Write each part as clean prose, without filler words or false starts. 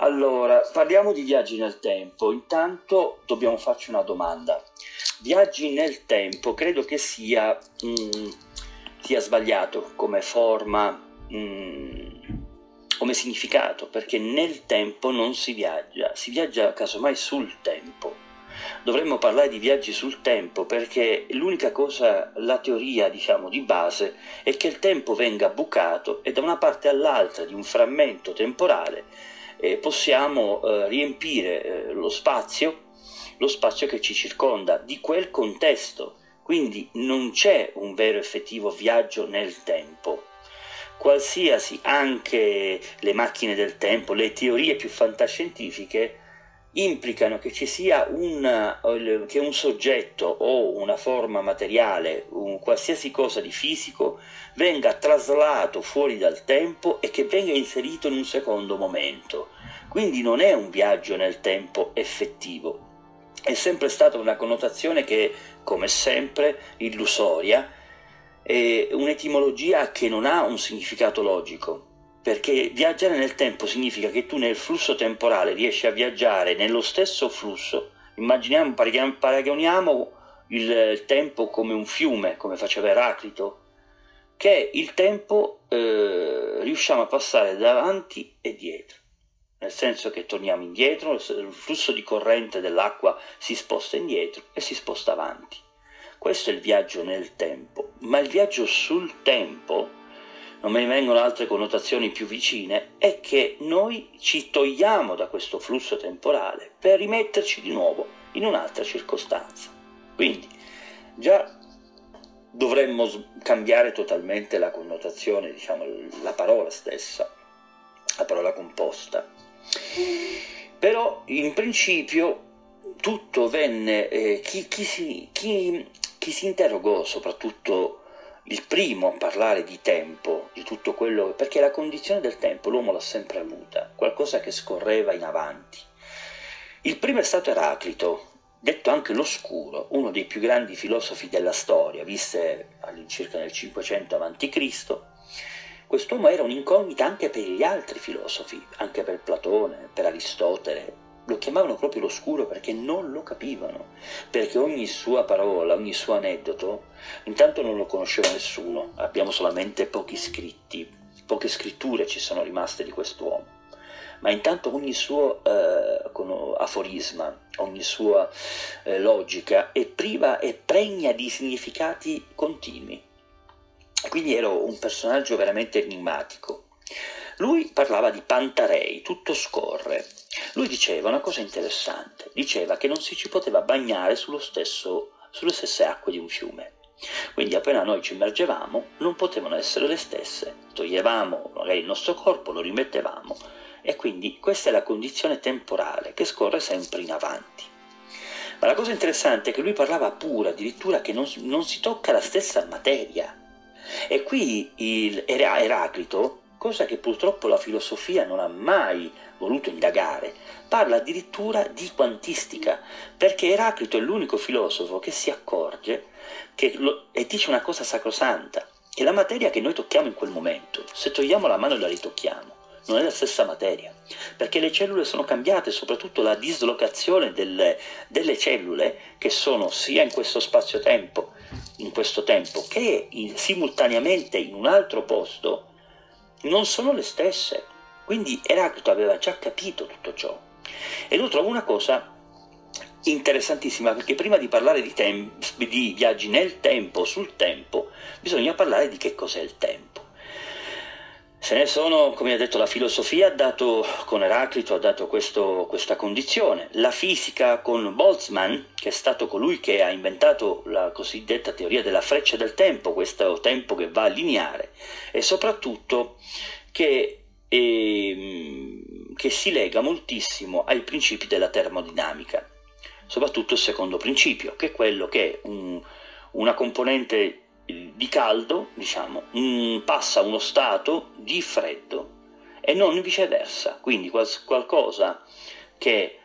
Allora, parliamo di viaggi nel tempo. Intanto dobbiamo farci una domanda. Viaggi nel tempo credo che sia sbagliato come forma, come significato, perché nel tempo non si viaggia casomai sul tempo. Dovremmo parlare di viaggi sul tempo perché l'unica cosa, la teoria diciamo di base, è che il tempo venga bucato e da una parte all'altra di un frammento temporale possiamo riempire lo spazio che ci circonda, di quel contesto. Quindi non c'è un vero effettivo viaggio nel tempo. Qualsiasi, anche le macchine del tempo, le teorie più fantascientifiche, implicano che ci sia che un soggetto o una forma materiale, qualsiasi cosa di fisico, venga traslato fuori dal tempo e che venga inserito in un secondo momento. Quindi non è un viaggio nel tempo effettivo. È sempre stata una connotazione che, come sempre, illusoria, è un'etimologia che non ha un significato logico. Perché viaggiare nel tempo significa che tu nel flusso temporale riesci a viaggiare nello stesso flusso. Immaginiamo, paragoniamo il tempo come un fiume, come faceva Eraclito, che il tempo riusciamo a passare davanti e dietro, nel senso che torniamo indietro, il flusso di corrente dell'acqua si sposta indietro e si sposta avanti. Questo è il viaggio nel tempo, ma il viaggio sul tempo, non me ne vengono altre connotazioni più vicine, è che noi ci togliamo da questo flusso temporale per rimetterci di nuovo in un'altra circostanza. Quindi già dovremmo cambiare totalmente la connotazione, diciamo, la parola stessa, la parola composta. Però in principio tutto venne, chi si interrogò, soprattutto il primo a parlare di tempo, di tutto quello, perché la condizione del tempo l'uomo l'ha sempre avuta, qualcosa che scorreva in avanti. Il primo è stato Eraclito, detto anche l'Oscuro, uno dei più grandi filosofi della storia, visse all'incirca nel 500 a.C. Quest'uomo era un'incognita anche per gli altri filosofi, anche per Platone, per Aristotele. Lo chiamavano proprio l'Oscuro perché non lo capivano, perché ogni sua parola, ogni suo aneddoto, intanto non lo conosceva nessuno, abbiamo solamente pochi scritti, poche scritture ci sono rimaste di quest'uomo, ma intanto ogni suo aforisma, ogni sua logica è priva e pregna di significati continui. Quindi era un personaggio veramente enigmatico. Lui parlava di Pantarei, tutto scorre. Lui diceva una cosa interessante, diceva che non si ci poteva bagnare sulle stesse acque di un fiume. Quindi appena noi ci immergevamo non potevano essere le stesse, toglievamo magari il nostro corpo, lo rimettevamo e quindi questa è la condizione temporale che scorre sempre in avanti. Ma la cosa interessante è che lui parlava pure addirittura che non si tocca la stessa materia. E qui Eraclito, cosa che purtroppo la filosofia non ha mai voluto indagare, parla addirittura di quantistica, perché Eraclito è l'unico filosofo che si accorge e dice una cosa sacrosanta, che la materia che noi tocchiamo in quel momento, se togliamo la mano e la ritocchiamo, non è la stessa materia, perché le cellule sono cambiate, soprattutto la dislocazione delle cellule, che sono sia in questo spazio-tempo, in questo tempo, che simultaneamente in un altro posto, non sono le stesse. Quindi Eraclito aveva già capito tutto ciò. E lo trovo una cosa interessantissima, perché prima di parlare di viaggi nel tempo, sul tempo, bisogna parlare di che cos'è il tempo. Se ne sono, come ha detto, la filosofia con Eraclito ha dato questa condizione, la fisica con Boltzmann, che è stato colui che ha inventato la cosiddetta teoria della freccia del tempo, questo tempo che va lineare, e soprattutto che si lega moltissimo ai principi della termodinamica, soprattutto il secondo principio, che è quello che una componente di caldo, diciamo, passa a uno stato di freddo e non viceversa, quindi qualcosa che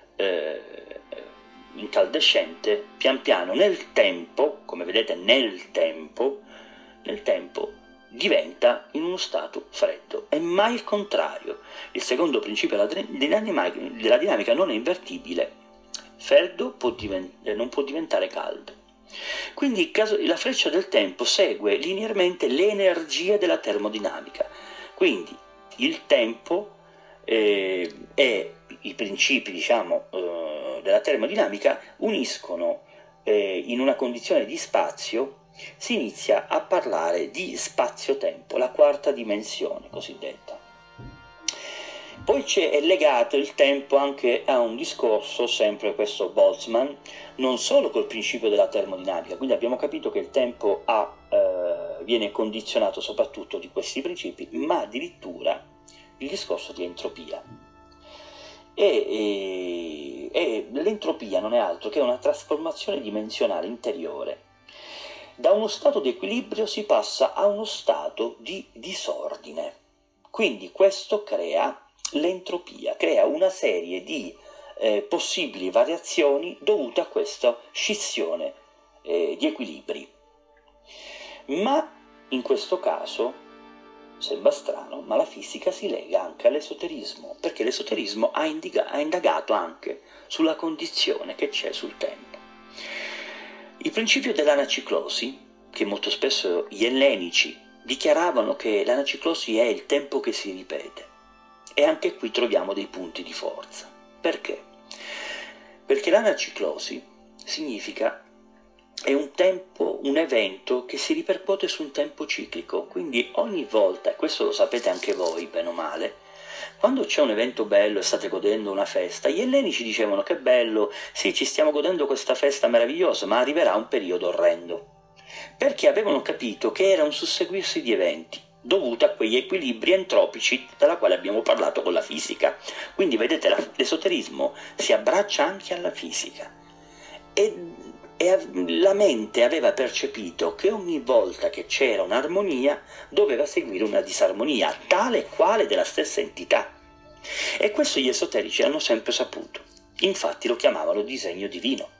incandescente pian piano nel tempo, come vedete nel tempo diventa in uno stato freddo, e mai il contrario. Il secondo principio della dinamica non è invertibile: freddo non può diventare caldo. Quindi la freccia del tempo segue linearmente le energie della termodinamica. Quindi il tempo e i principi, diciamo, della termodinamica uniscono in una condizione di spazio. Si inizia a parlare di spazio-tempo, la quarta dimensione cosiddetta. Poi è legato il tempo anche a un discorso, sempre questo Boltzmann, non solo col principio della termodinamica, quindi abbiamo capito che il tempo viene condizionato soprattutto di questi principi, ma addirittura il discorso di entropia. E l'entropia non è altro che una trasformazione dimensionale interiore. Da uno stato di equilibrio si passa a uno stato di disordine. Quindi questo crea l'entropia, crea una serie di possibili variazioni dovute a questa scissione di equilibri. Ma in questo caso, sembra strano, ma la fisica si lega anche all'esoterismo, perché l'esoterismo ha indagato anche sulla condizione che c'è sul tempo. Il principio dell'anaciclosi, che molto spesso gli ellenici dichiaravano che l'anaciclosi è il tempo che si ripete, e anche qui troviamo dei punti di forza. Perché? Perché l'anaciclosi significa è un evento che si ripercuote su un tempo ciclico, quindi ogni volta, e questo lo sapete anche voi bene o male, quando c'è un evento bello e state godendo una festa, gli ellenici dicevano: che bello, sì, ci stiamo godendo questa festa meravigliosa, ma arriverà un periodo orrendo, perché avevano capito che era un susseguirsi di eventi dovuto a quegli equilibri entropici della quale abbiamo parlato con la fisica. Quindi vedete, l'esoterismo si abbraccia anche alla fisica, e la mente aveva percepito che ogni volta che c'era un'armonia doveva seguire una disarmonia, tale e quale della stessa entità. E questo gli esoterici hanno sempre saputo, infatti lo chiamavano disegno divino.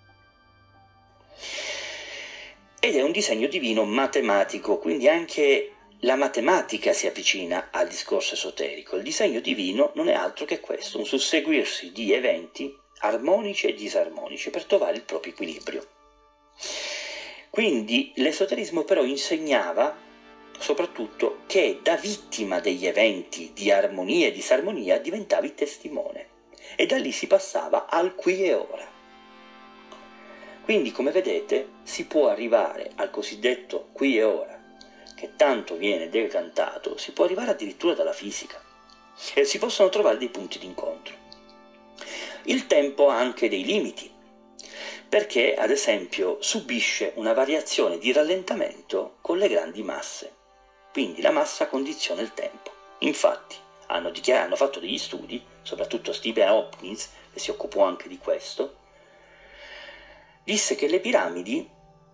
Ed è un disegno divino matematico, quindi anche la matematica si avvicina al discorso esoterico. Il disegno divino non è altro che questo, un susseguirsi di eventi armonici e disarmonici per trovare il proprio equilibrio. Quindi l'esoterismo però insegnava soprattutto che da vittima degli eventi di armonia e disarmonia diventavi testimone, e da lì si passava al qui e ora. Quindi, come vedete, si può arrivare al cosiddetto qui e ora, che tanto viene decantato, si può arrivare addirittura dalla fisica, e si possono trovare dei punti d'incontro. Il tempo ha anche dei limiti, perché ad esempio subisce una variazione di rallentamento con le grandi masse, quindi la massa condiziona il tempo. Infatti hanno fatto degli studi, soprattutto Stephen Hawking, che si occupò anche di questo, disse che le piramidi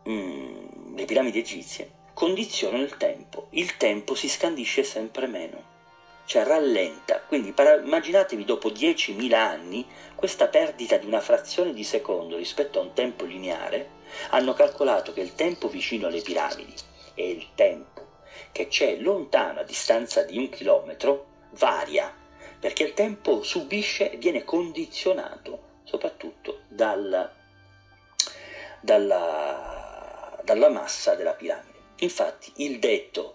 egizie condizionano il tempo si scandisce sempre meno, cioè rallenta. Quindi immaginatevi, dopo 10.000 anni, questa perdita di una frazione di secondo rispetto a un tempo lineare. Hanno calcolato che il tempo vicino alle piramidi e il tempo che c'è lontano, a distanza di 1 chilometro, varia, perché il tempo subisce e viene condizionato soprattutto dalla massa della piramide. Infatti il detto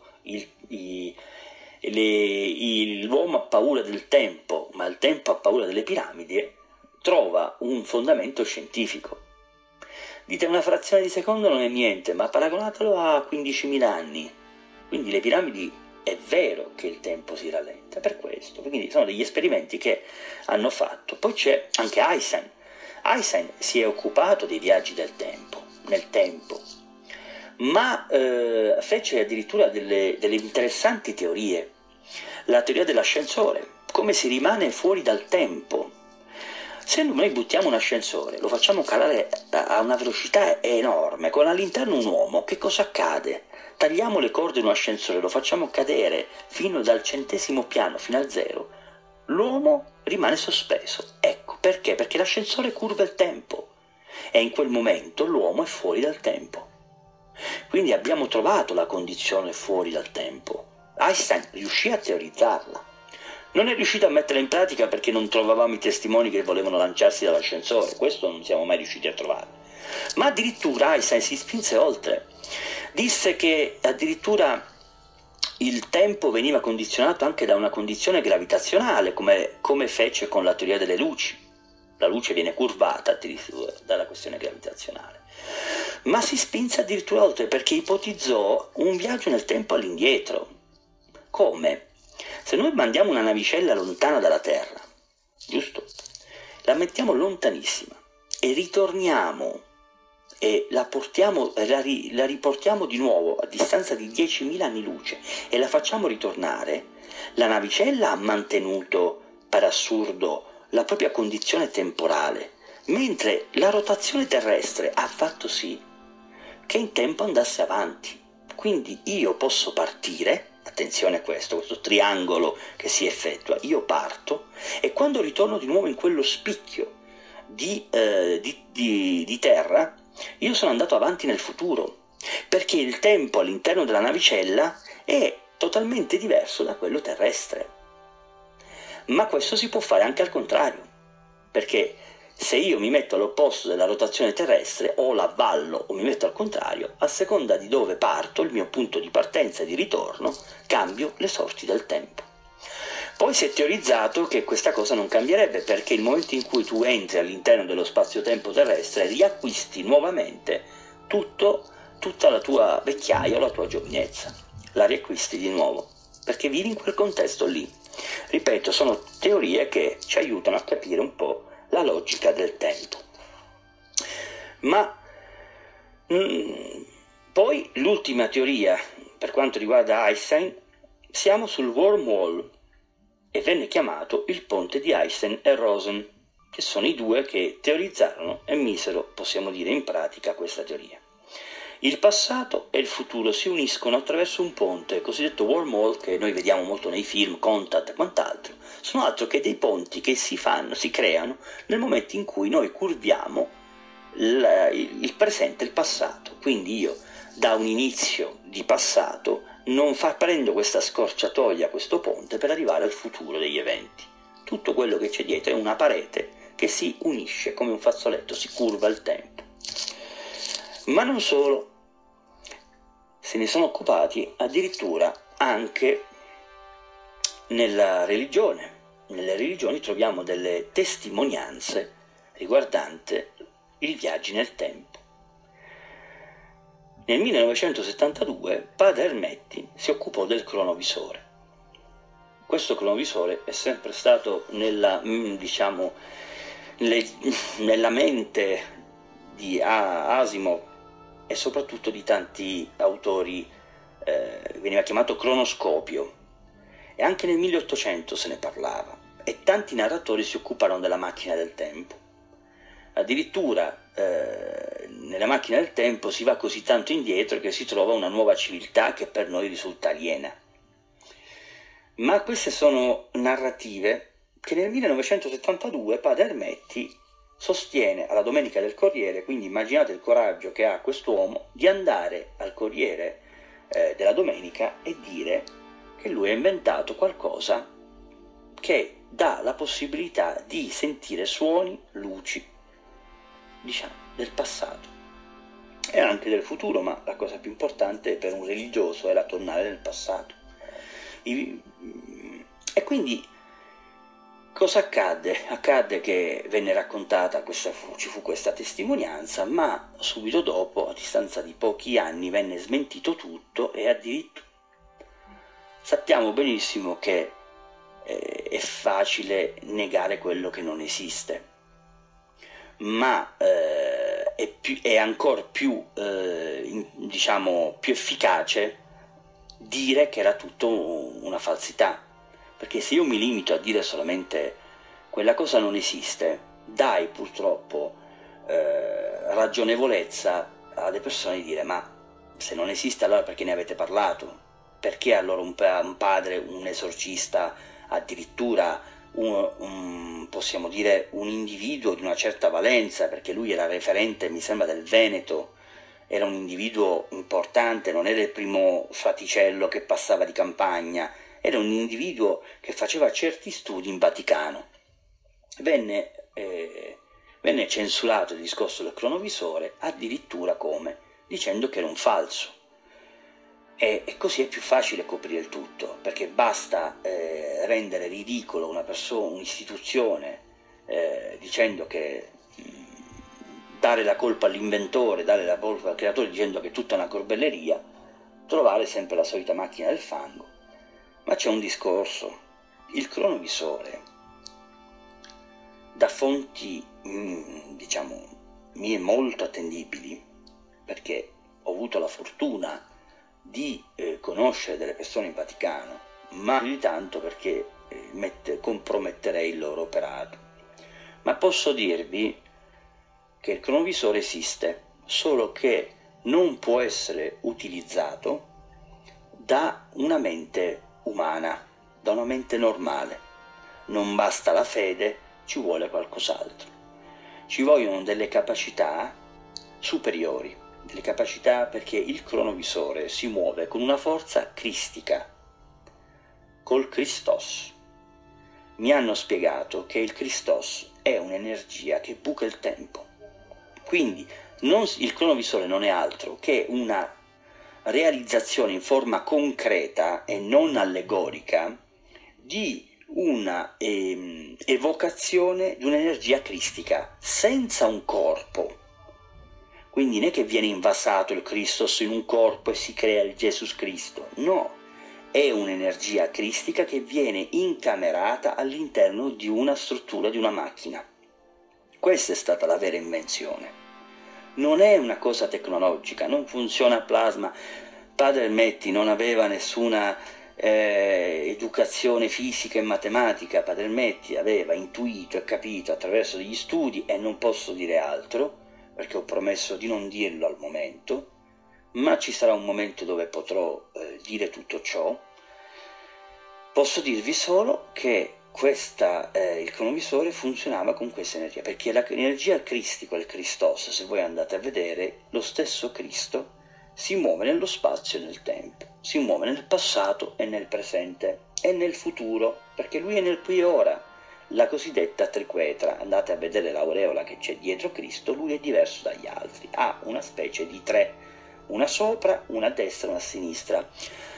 l'uomo ha paura del tempo, ma il tempo ha paura delle piramidi, trova un fondamento scientifico. Dite, una frazione di secondo non è niente, ma paragonatelo a 15.000 anni. Quindi le piramidi, è vero che il tempo si rallenta per questo. Quindi sono degli esperimenti che hanno fatto. Poi c'è anche Einstein. Einstein si è occupato dei viaggi nel tempo, ma fece addirittura delle interessanti teorie. La teoria dell'ascensore, come si rimane fuori dal tempo. Se noi buttiamo un ascensore, lo facciamo calare a una velocità enorme, con all'interno un uomo, che cosa accade? Tagliamo le corde di un ascensore, lo facciamo cadere fino dal 100° piano, fino al 0. L'uomo rimane sospeso. Ecco, perché? Perché l'ascensore curva il tempo, e in quel momento l'uomo è fuori dal tempo. Quindi abbiamo trovato la condizione fuori dal tempo. Einstein riuscì a teorizzarla. Non è riuscito a metterla in pratica perché non trovavamo i testimoni che volevano lanciarsi dall'ascensore, questo non siamo mai riusciti a trovare. Ma addirittura Einstein si spinse oltre. Disse che addirittura il tempo veniva condizionato anche da una condizione gravitazionale, come fece con la teoria delle luci. La luce viene curvata addirittura dalla questione gravitazionale. Ma si spinse addirittura oltre perché ipotizzò un viaggio nel tempo all'indietro. Come? Se noi mandiamo una navicella lontana dalla Terra, giusto? La mettiamo lontanissima e ritorniamo e la riportiamo di nuovo a distanza di 10.000 anni luce e la facciamo ritornare, la navicella ha mantenuto, per assurdo, la propria condizione temporale, mentre la rotazione terrestre ha fatto sì che in tempo andasse avanti. Quindi io posso partire, attenzione a questo triangolo che si effettua, io parto e quando ritorno di nuovo in quello spicchio di terra, io sono andato avanti nel futuro, perché il tempo all'interno della navicella è totalmente diverso da quello terrestre. Ma questo si può fare anche al contrario, perché se io mi metto all'opposto della rotazione terrestre o l'avvallo o mi metto al contrario, a seconda di dove parto, il mio punto di partenza e di ritorno, cambio le sorti del tempo. Poi si è teorizzato che questa cosa non cambierebbe perché il momento in cui tu entri all'interno dello spazio-tempo terrestre riacquisti nuovamente tutta la tua vecchiaia o la tua giovinezza, la riacquisti di nuovo perché vivi in quel contesto lì. Ripeto, sono teorie che ci aiutano a capire un po' la logica del tempo. Ma poi l'ultima teoria per quanto riguarda Einstein, siamo sul wormhole e venne chiamato il ponte di Einstein e Rosen, che sono i due che teorizzarono e misero, possiamo dire, in pratica questa teoria. Il passato e il futuro si uniscono attraverso un ponte, cosiddetto wormhole, che noi vediamo molto nei film, Contact e quant'altro. Sono altro che dei ponti che si creano nel momento in cui noi curviamo il presente e il passato. Quindi io, da un inizio di passato, prendo questa scorciatoia, questo ponte, per arrivare al futuro degli eventi. Tutto quello che c'è dietro è una parete che si unisce come un fazzoletto, si curva il tempo. Ma non solo, se ne sono occupati addirittura anche nella religione. Nelle religioni troviamo delle testimonianze riguardanti i viaggi nel tempo. Nel 1972 Padre Ermetti si occupò del cronovisore. Questo cronovisore è sempre stato nella mente di Asimov e soprattutto di tanti autori, veniva chiamato cronoscopio, e anche nel 1800 se ne parlava e tanti narratori si occuparono della macchina del tempo. Addirittura nella macchina del tempo si va così tanto indietro che si trova una nuova civiltà che per noi risulta aliena. Ma queste sono narrative che nel 1972 Padre Ermetti sostiene alla Domenica del Corriere, quindi immaginate il coraggio che ha quest'uomo di andare al Corriere della Domenica e dire che lui ha inventato qualcosa che dà la possibilità di sentire suoni, luci, del passato e anche del futuro, ma la cosa più importante per un religioso era tornare nel passato. E quindi cosa accadde? Accadde che venne raccontata, ci fu questa testimonianza, ma subito dopo, a distanza di pochi anni, venne smentito tutto e addirittura sappiamo benissimo che è facile negare quello che non esiste, ma è ancora più efficace dire che era tutto una falsità, perché se io mi limito a dire solamente quella cosa non esiste, dai purtroppo ragionevolezza alle persone di dire ma se non esiste allora perché ne avete parlato? Perché allora un padre, un esorcista, addirittura possiamo dire un individuo di una certa valenza, perché lui era referente mi sembra del Veneto, era un individuo importante, non era il primo fraticello che passava di campagna, era un individuo che faceva certi studi in Vaticano. Venne censurato il discorso del cronovisore addirittura come dicendo che era un falso. E così è più facile coprire il tutto, perché basta rendere ridicolo una persona, un'istituzione, dicendo che dare la colpa all'inventore, dare la colpa al creatore dicendo che è tutta una corbelleria, trovare sempre la solita macchina del fango. Ma c'è un discorso: il cronovisore, da fonti diciamo mie molto attendibili, perché ho avuto la fortuna di conoscere delle persone in Vaticano, ma più di tanto perché comprometterei il loro operato, ma posso dirvi che il cronovisore esiste, solo che non può essere utilizzato da una mente umana, da una mente normale. Non basta la fede, ci vuole qualcos'altro. Ci vogliono delle capacità superiori, delle capacità, perché il cronovisore si muove con una forza cristica, col Christos. Mi hanno spiegato che il Christos è un'energia che buca il tempo. Quindi il cronovisore non è altro che una realizzazione in forma concreta e non allegorica di una evocazione di un'energia cristica senza un corpo. Quindi non è che viene invasato il Christos in un corpo e si crea il Gesù Cristo, no, è un'energia cristica che viene incamerata all'interno di una struttura, di una macchina. Questa è stata la vera invenzione. Non è una cosa tecnologica, non funziona a plasma. Padre Metti non aveva nessuna educazione fisica e matematica. Padre Metti aveva intuito e capito attraverso degli studi, e non posso dire altro perché ho promesso di non dirlo al momento, ma ci sarà un momento dove potrò dire tutto ciò. Posso dirvi solo che il cronovisore funzionava con questa energia, perché l'energia cristica, il Christos, se voi andate a vedere, lo stesso Cristo si muove nello spazio e nel tempo, si muove nel passato e nel presente e nel futuro, perché lui è nel qui e ora, la cosiddetta triquetra. Andate a vedere l'aureola che c'è dietro Cristo, lui è diverso dagli altri, ha una specie di tre, una sopra, una a destra e una a sinistra.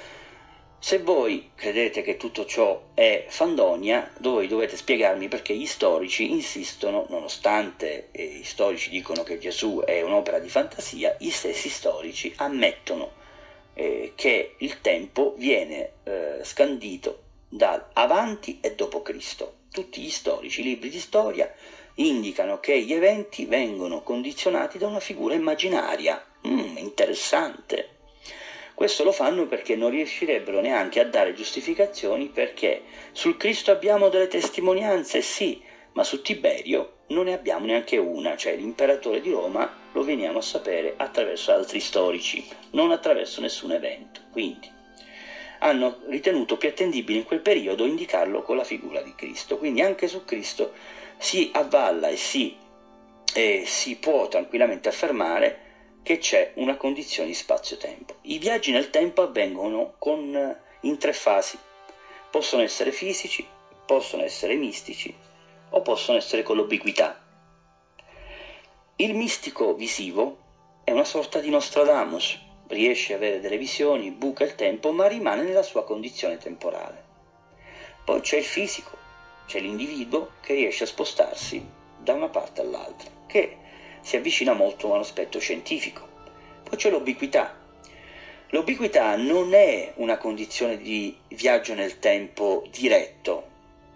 Se voi credete che tutto ciò è fandonia, voi dovete spiegarmi perché gli storici insistono, nonostante gli storici dicono che Gesù è un'opera di fantasia, gli stessi storici ammettono che il tempo viene scandito da avanti e dopo Cristo. Tutti gli storici, i libri di storia, indicano che gli eventi vengono condizionati da una figura immaginaria. Interessante. Questo lo fanno perché non riuscirebbero neanche a dare giustificazioni, perché sul Cristo abbiamo delle testimonianze, sì, ma su Tiberio non ne abbiamo neanche una, cioè l'imperatore di Roma lo veniamo a sapere attraverso altri storici, non attraverso nessun evento. Quindi hanno ritenuto più attendibile in quel periodo indicarlo con la figura di Cristo. Quindi anche su Cristo si avvalla e si può tranquillamente affermare che c'è una condizione di spazio-tempo. I viaggi nel tempo avvengono in tre fasi. Possono essere fisici, possono essere mistici o possono essere con l'ubiquità. Il mistico visivo è una sorta di Nostradamus, riesce a avere delle visioni, buca il tempo, ma rimane nella sua condizione temporale. Poi c'è il fisico, c'è l'individuo che riesce a spostarsi da una parte all'altra, che si avvicina molto a un aspetto scientifico. Poi c'è l'ubiquità. L'ubiquità non è una condizione di viaggio nel tempo diretto.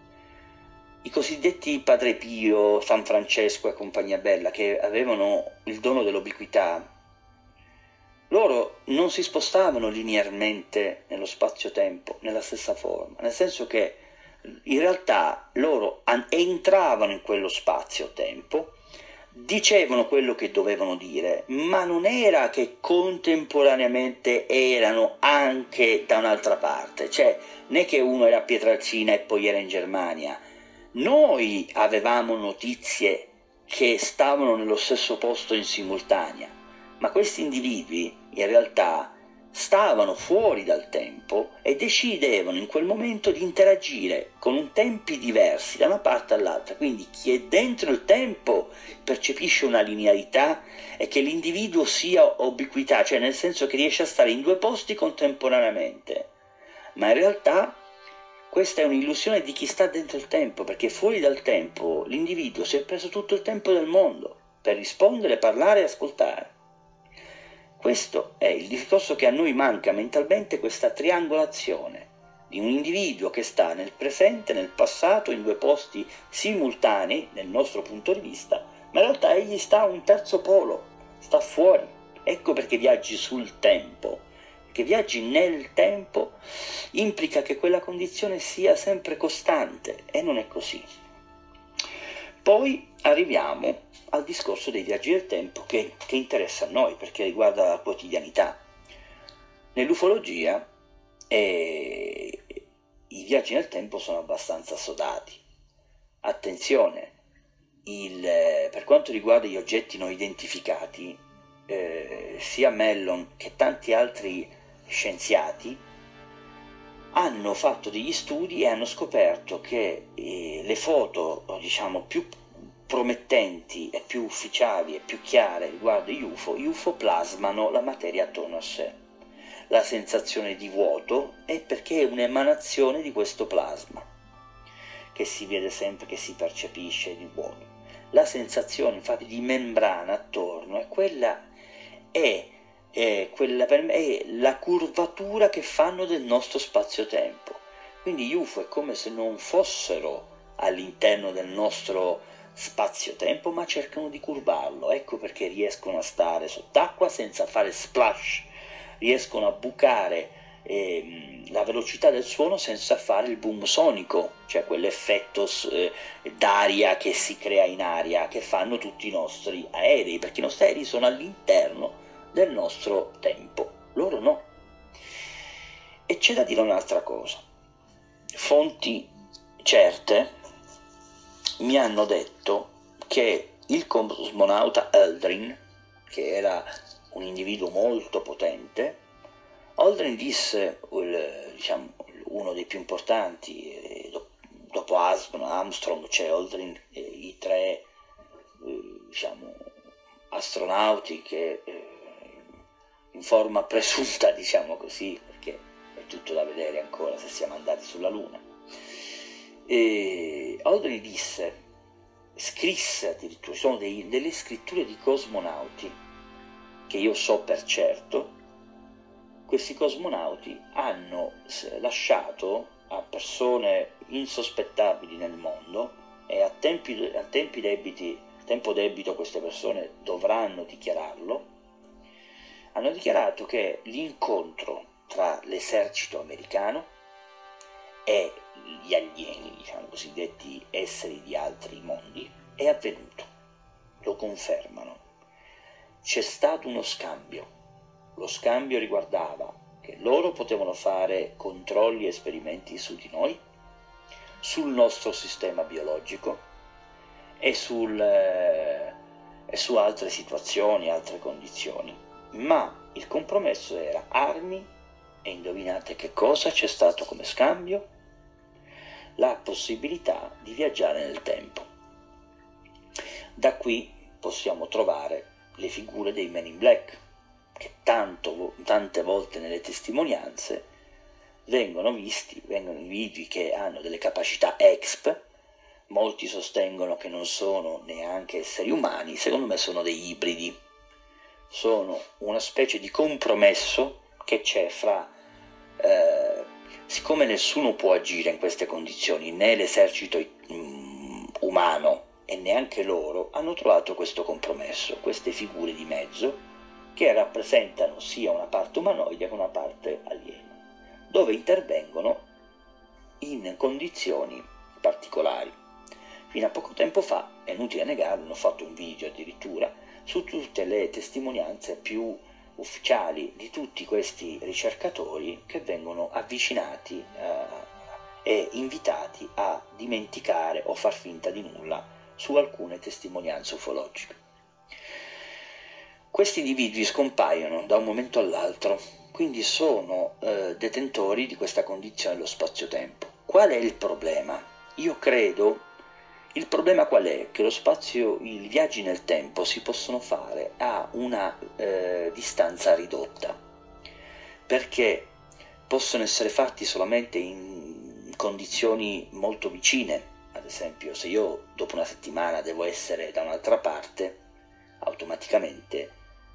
I cosiddetti Padre Pio, San Francesco e compagnia bella, che avevano il dono dell'ubiquità, loro non si spostavano linearmente nello spazio-tempo, nella stessa forma, nel senso che in realtà loro entravano in quello spazio-tempo, dicevano quello che dovevano dire, ma non era che contemporaneamente erano anche da un'altra parte, cioè non è che uno era a Pietralcina e poi era in Germania. Noi avevamo notizie che stavano nello stesso posto in simultanea, ma questi individui in realtà stavano fuori dal tempo e decidevano in quel momento di interagire con tempi diversi da una parte all'altra. Quindi chi è dentro il tempo percepisce una linearità e che l'individuo sia ubiquità, cioè nel senso che riesce a stare in due posti contemporaneamente, ma in realtà questa è un'illusione di chi sta dentro il tempo, perché fuori dal tempo l'individuo si è preso tutto il tempo del mondo per rispondere, parlare e ascoltare. Questo è il discorso che a noi manca mentalmente, questa triangolazione di un individuo che sta nel presente, nel passato, in due posti simultanei nel nostro punto di vista, ma in realtà egli sta a un terzo polo, sta fuori. Ecco perché viaggi sul tempo, perché viaggi nel tempo implica che quella condizione sia sempre costante e non è così. Poi arriviamo al discorso dei viaggi del tempo che interessa a noi perché riguarda la quotidianità. Nell'ufologia i viaggi nel tempo sono abbastanza assodati. Attenzione, per quanto riguarda gli oggetti non identificati, sia Mellon che tanti altri scienziati hanno fatto degli studi e hanno scoperto che le foto, diciamo, più promettenti e più ufficiali e più chiare riguardo gli UFO plasmano la materia attorno a sé. La sensazione di vuoto è perché è un'emanazione di questo plasma che si vede sempre, che si percepisce di vuoto. La sensazione infatti di membrana attorno è quella, per me è la curvatura che fanno del nostro spazio-tempo. Quindi gli UFO è come se non fossero all'interno del nostro spazio-tempo, ma cercano di curvarlo. Ecco perché riescono a stare sott'acqua senza fare splash, riescono a bucare la velocità del suono senza fare il boom sonico, cioè quell'effetto d'aria che si crea in aria che fanno tutti i nostri aerei, perché i nostri aerei sono all'interno del nostro tempo, loro no. E c'è da dire un'altra cosa: fonti certe mi hanno detto che il cosmonauta Aldrin, che era un individuo molto potente, Aldrin disse, diciamo, uno dei più importanti, dopo Armstrong c'è Aldrin, i tre diciamo, astronauti che in forma presunta, diciamo così, perché è tutto da vedere ancora se siamo andati sulla Luna. E Aldrin scrisse addirittura, ci sono delle scritture di cosmonauti che io so per certo. Questi cosmonauti hanno lasciato a persone insospettabili nel mondo, e a tempo debito queste persone dovranno dichiararlo, hanno dichiarato che l'incontro tra l'esercito americano e gli alieni, diciamo cosiddetti esseri di altri mondi, è avvenuto. Lo confermano. C'è stato uno scambio. Lo scambio riguardava che loro potevano fare controlli e esperimenti su di noi, sul nostro sistema biologico e su altre situazioni, altre condizioni. Ma il compromesso era armi, e indovinate che cosa c'è stato come scambio? La possibilità di viaggiare nel tempo. Da qui possiamo trovare le figure dei Men in Black, che tante volte nelle testimonianze vengono individui che hanno delle capacità exp. Molti sostengono che non sono neanche esseri umani, secondo me sono degli ibridi, sono una specie di compromesso che c'è fra, siccome nessuno può agire in queste condizioni, né l'esercito umano e neanche loro, hanno trovato questo compromesso, queste figure di mezzo che rappresentano sia una parte umanoide che una parte aliena, dove intervengono in condizioni particolari. Fino a poco tempo fa, è inutile negarlo, hanno fatto un video addirittura su tutte le testimonianze più ufficiali di tutti questi ricercatori che vengono avvicinati e invitati a dimenticare o far finta di nulla su alcune testimonianze ufologiche. Questi individui scompaiono da un momento all'altro, quindi sono detentori di questa condizione dello spazio-tempo. Qual è il problema? Io credo, il problema qual è? Che i viaggi nel tempo si possono fare a una distanza ridotta, perché possono essere fatti solamente in condizioni molto vicine. Ad esempio, se io dopo una settimana devo essere da un'altra parte, automaticamente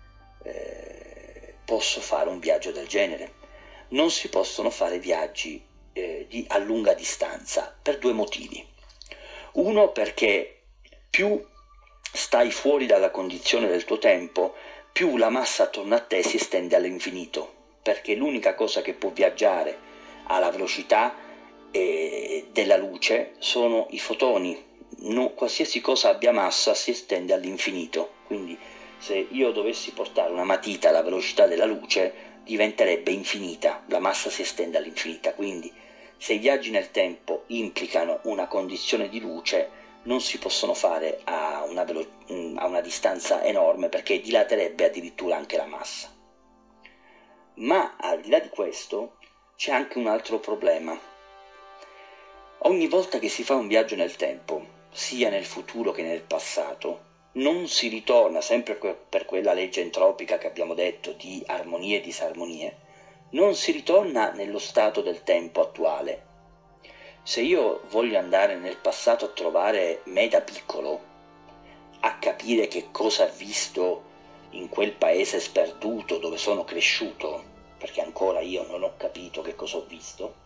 posso fare un viaggio del genere. Non si possono fare viaggi a lunga distanza per due motivi. Uno, perché più stai fuori dalla condizione del tuo tempo, più la massa attorno a te si estende all'infinito, perché l'unica cosa che può viaggiare alla velocità della luce sono i fotoni. Qualsiasi cosa abbia massa si estende all'infinito, quindi se io dovessi portare una matita alla velocità della luce diventerebbe infinita, la massa si estende all'infinita, quindi se i viaggi nel tempo implicano una condizione di luce non si possono fare a una distanza enorme, perché dilaterebbe addirittura anche la massa. Ma al di là di questo c'è anche un altro problema. Ogni volta che si fa un viaggio nel tempo, sia nel futuro che nel passato, non si ritorna, sempre per quella legge entropica che abbiamo detto di armonie e disarmonie, non si ritorna nello stato del tempo attuale. Se io voglio andare nel passato a trovare me da piccolo, a capire che cosa ho visto in quel paese sperduto dove sono cresciuto, perché ancora io non ho capito che cosa ho visto,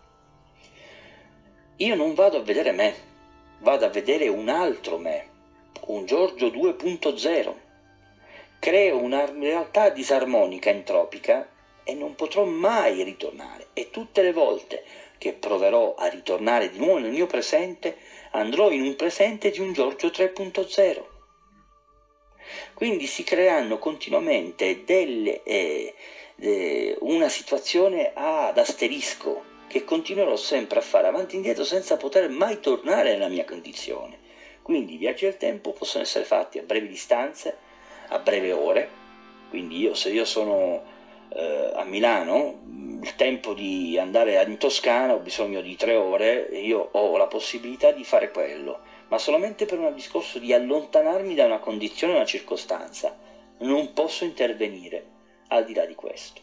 io non vado a vedere me, vado a vedere un altro me, un Giorgio 2.0. Creo una realtà disarmonica entropica e non potrò mai ritornare, e tutte le volte che proverò a ritornare di nuovo nel mio presente andrò in un presente di un Giorgio 3.0. Quindi si creano continuamente una situazione ad asterisco, che continuerò sempre a fare avanti e indietro senza poter mai tornare nella mia condizione. Quindi i viaggi del tempo possono essere fatti a brevi distanze, a breve ore. Quindi se io sono a Milano, il tempo di andare in Toscana ho bisogno di 3 ore, e io ho la possibilità di fare quello, ma solamente per un discorso di allontanarmi da una condizione, una circostanza. Non posso intervenire al di là di questo.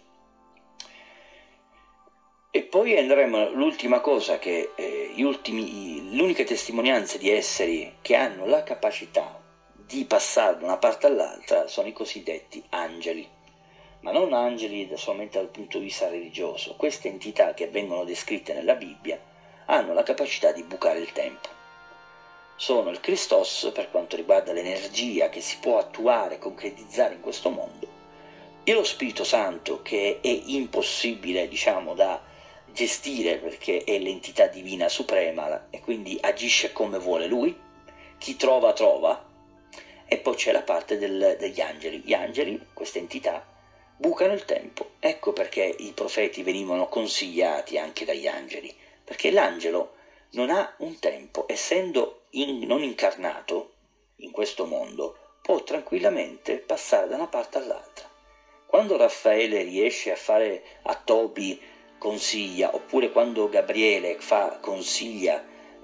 E poi andremo all'ultima cosa, che le uniche testimonianze di esseri che hanno la capacità di passare da una parte all'altra sono i cosiddetti angeli, ma non angeli solamente dal punto di vista religioso. Queste entità che vengono descritte nella Bibbia hanno la capacità di bucare il tempo. Sono il Christos per quanto riguarda l'energia che si può attuare, concretizzare in questo mondo, e lo Spirito Santo, che è impossibile, da gestire, perché è l'entità divina suprema e quindi agisce come vuole lui. Chi trova trova. E poi c'è la parte degli angeli. Gli angeli, queste entità, bucano il tempo. Ecco perché i profeti venivano consigliati anche dagli angeli, perché l'angelo non ha un tempo, essendo non incarnato in questo mondo, può tranquillamente passare da una parte all'altra. Quando Raffaele riesce a fare a Tobi consiglia, oppure quando Gabriele consiglia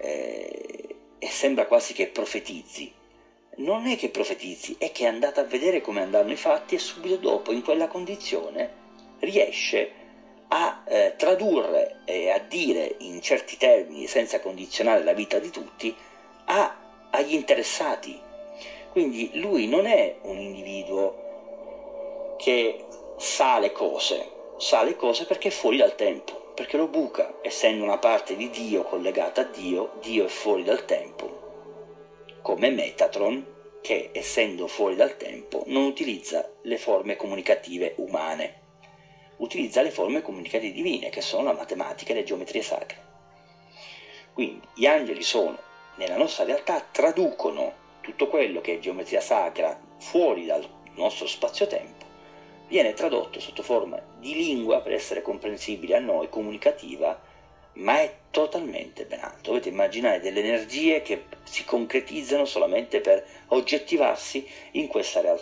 e sembra quasi che profetizzi, non è che profetizzi, è che è andata a vedere come andranno i fatti, e subito dopo, in quella condizione, riesce a tradurre e a dire in certi termini, senza condizionare la vita di tutti, agli interessati. Quindi lui non è un individuo che sa le cose perché è fuori dal tempo, perché lo buca. Essendo una parte di Dio collegata a Dio, Dio è fuori dal tempo, come Metatron, che essendo fuori dal tempo non utilizza le forme comunicative umane, utilizza le forme comunicative divine, che sono la matematica e le geometrie sacre. Quindi gli angeli nella nostra realtà, traducono tutto quello che è geometria sacra fuori dal nostro spazio-tempo, viene tradotto sotto forma di lingua per essere comprensibile a noi, comunicativa, ma è totalmente ben altro. Dovete immaginare delle energie che si concretizzano solamente per oggettivarsi in questa realtà.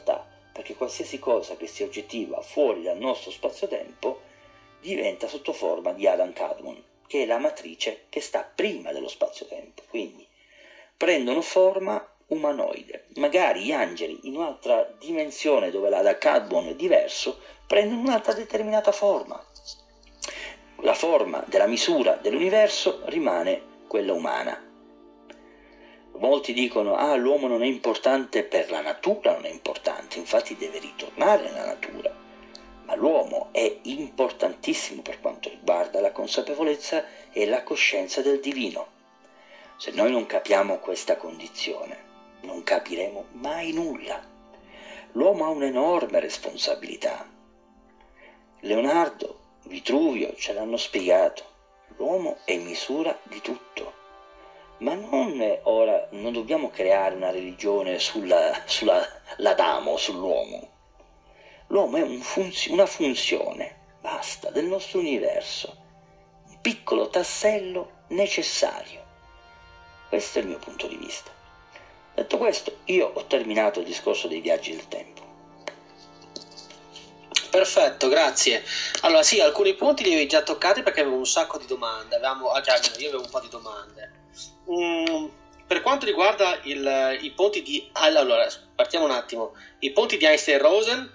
perché qualsiasi cosa che sia oggettiva fuori dal nostro spazio-tempo diventa sotto forma di Adam-Kadmon, che è la matrice che sta prima dello spazio-tempo, quindi prendono forma umanoide. Magari gli angeli in un'altra dimensione dove l'Adam-Kadmon è diverso prendono un'altra determinata forma. La forma della misura dell'universo rimane quella umana. Molti dicono: l'uomo non è importante per la natura, non è importante, infatti deve ritornare nella natura. Ma l'uomo è importantissimo per quanto riguarda la consapevolezza e la coscienza del divino. Se noi non capiamo questa condizione, non capiremo mai nulla. L'uomo ha un'enorme responsabilità. Leonardo, Vitruvio ce l'hanno spiegato. L'uomo è misura di tutto. Ma non dobbiamo creare una religione sull'Adamo, sull'uomo. L'uomo è una funzione, basta, del nostro universo, un piccolo tassello necessario. Questo è il mio punto di vista. Detto questo, io ho terminato il discorso dei viaggi del tempo. Perfetto, grazie. Allora sì, alcuni punti li avevi già toccati perché avevo un sacco di domande. Io avevo un po' di domande. Per quanto riguarda i ponti di... Allora, partiamo un attimo. I ponti di Einstein-Rosen,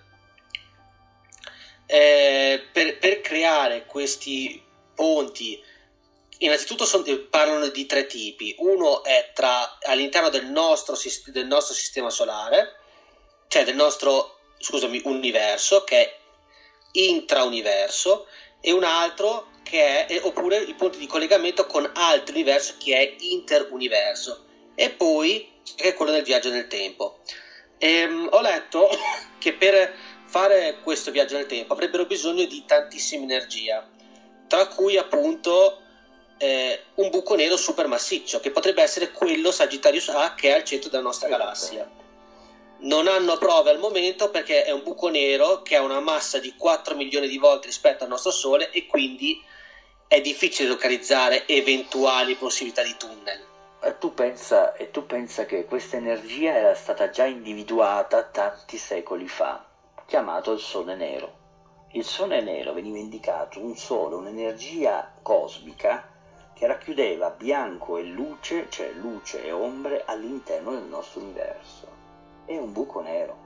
per creare questi ponti, innanzitutto parlano di 3 tipi. Uno è all'interno del nostro sistema solare, cioè del nostro, universo, che è intrauniverso, e un altro che è, oppure i punti di collegamento con altri universi, che è interuniverso, e poi è quello del viaggio nel tempo. Ho letto che per fare questo viaggio nel tempo avrebbero bisogno di tantissima energia, tra cui appunto un buco nero supermassiccio, che potrebbe essere quello Sagittarius A, che è al centro della nostra galassia. Non hanno prove al momento perché è un buco nero che ha una massa di 4 milioni di volte rispetto al nostro Sole, e quindi è difficile localizzare eventuali possibilità di tunnel. E tu pensa che questa energia era stata già individuata tanti secoli fa, chiamato il Sole Nero. Il Sole Nero veniva indicato un sole, un'energia cosmica che racchiudeva bianco e luce, cioè luce e ombre, all'interno del nostro universo. È un buco nero.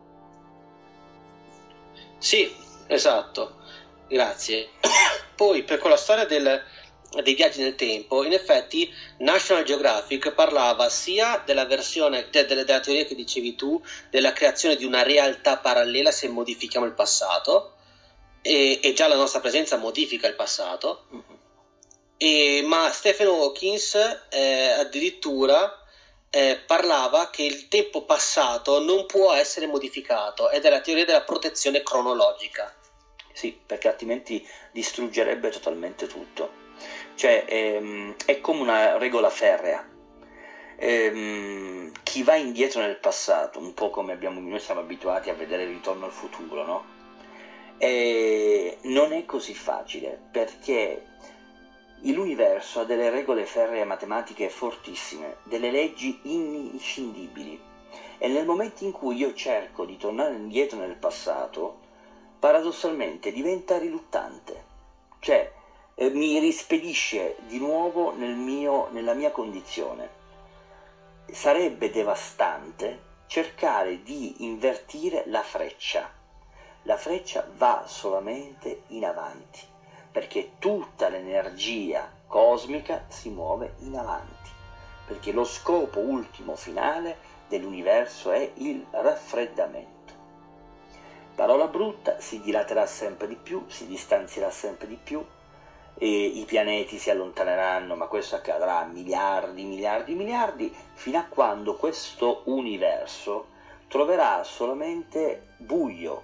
Sì, esatto, grazie. Poi per quella storia dei viaggi nel tempo, in effetti National Geographic parlava sia della versione della teoria che dicevi tu, della creazione di una realtà parallela se modifichiamo il passato, e già la nostra presenza modifica il passato. Ma Stephen Hawking addirittura parlava che il tempo passato non può essere modificato, ed è la teoria della protezione cronologica. Sì, perché altrimenti distruggerebbe totalmente tutto. Cioè è come una regola ferrea. Chi va indietro nel passato, un po' come noi siamo abituati a vedere il Ritorno al futuro, no? Non è così facile, perché l'universo ha delle regole ferree matematiche fortissime, delle leggi inscindibili, e nel momento in cui io cerco di tornare indietro nel passato, paradossalmente diventa riluttante, cioè mi rispedisce di nuovo nella mia condizione. Sarebbe devastante cercare di invertire la freccia. La freccia va solamente in avanti, perché tutta l'energia cosmica si muove in avanti, perché lo scopo ultimo finale dell'universo è il raffreddamento. Parola brutta, si dilaterà sempre di più, si distanzierà sempre di più, e i pianeti si allontaneranno, ma questo accadrà a miliardi, fino a quando questo universo troverà solamente buio,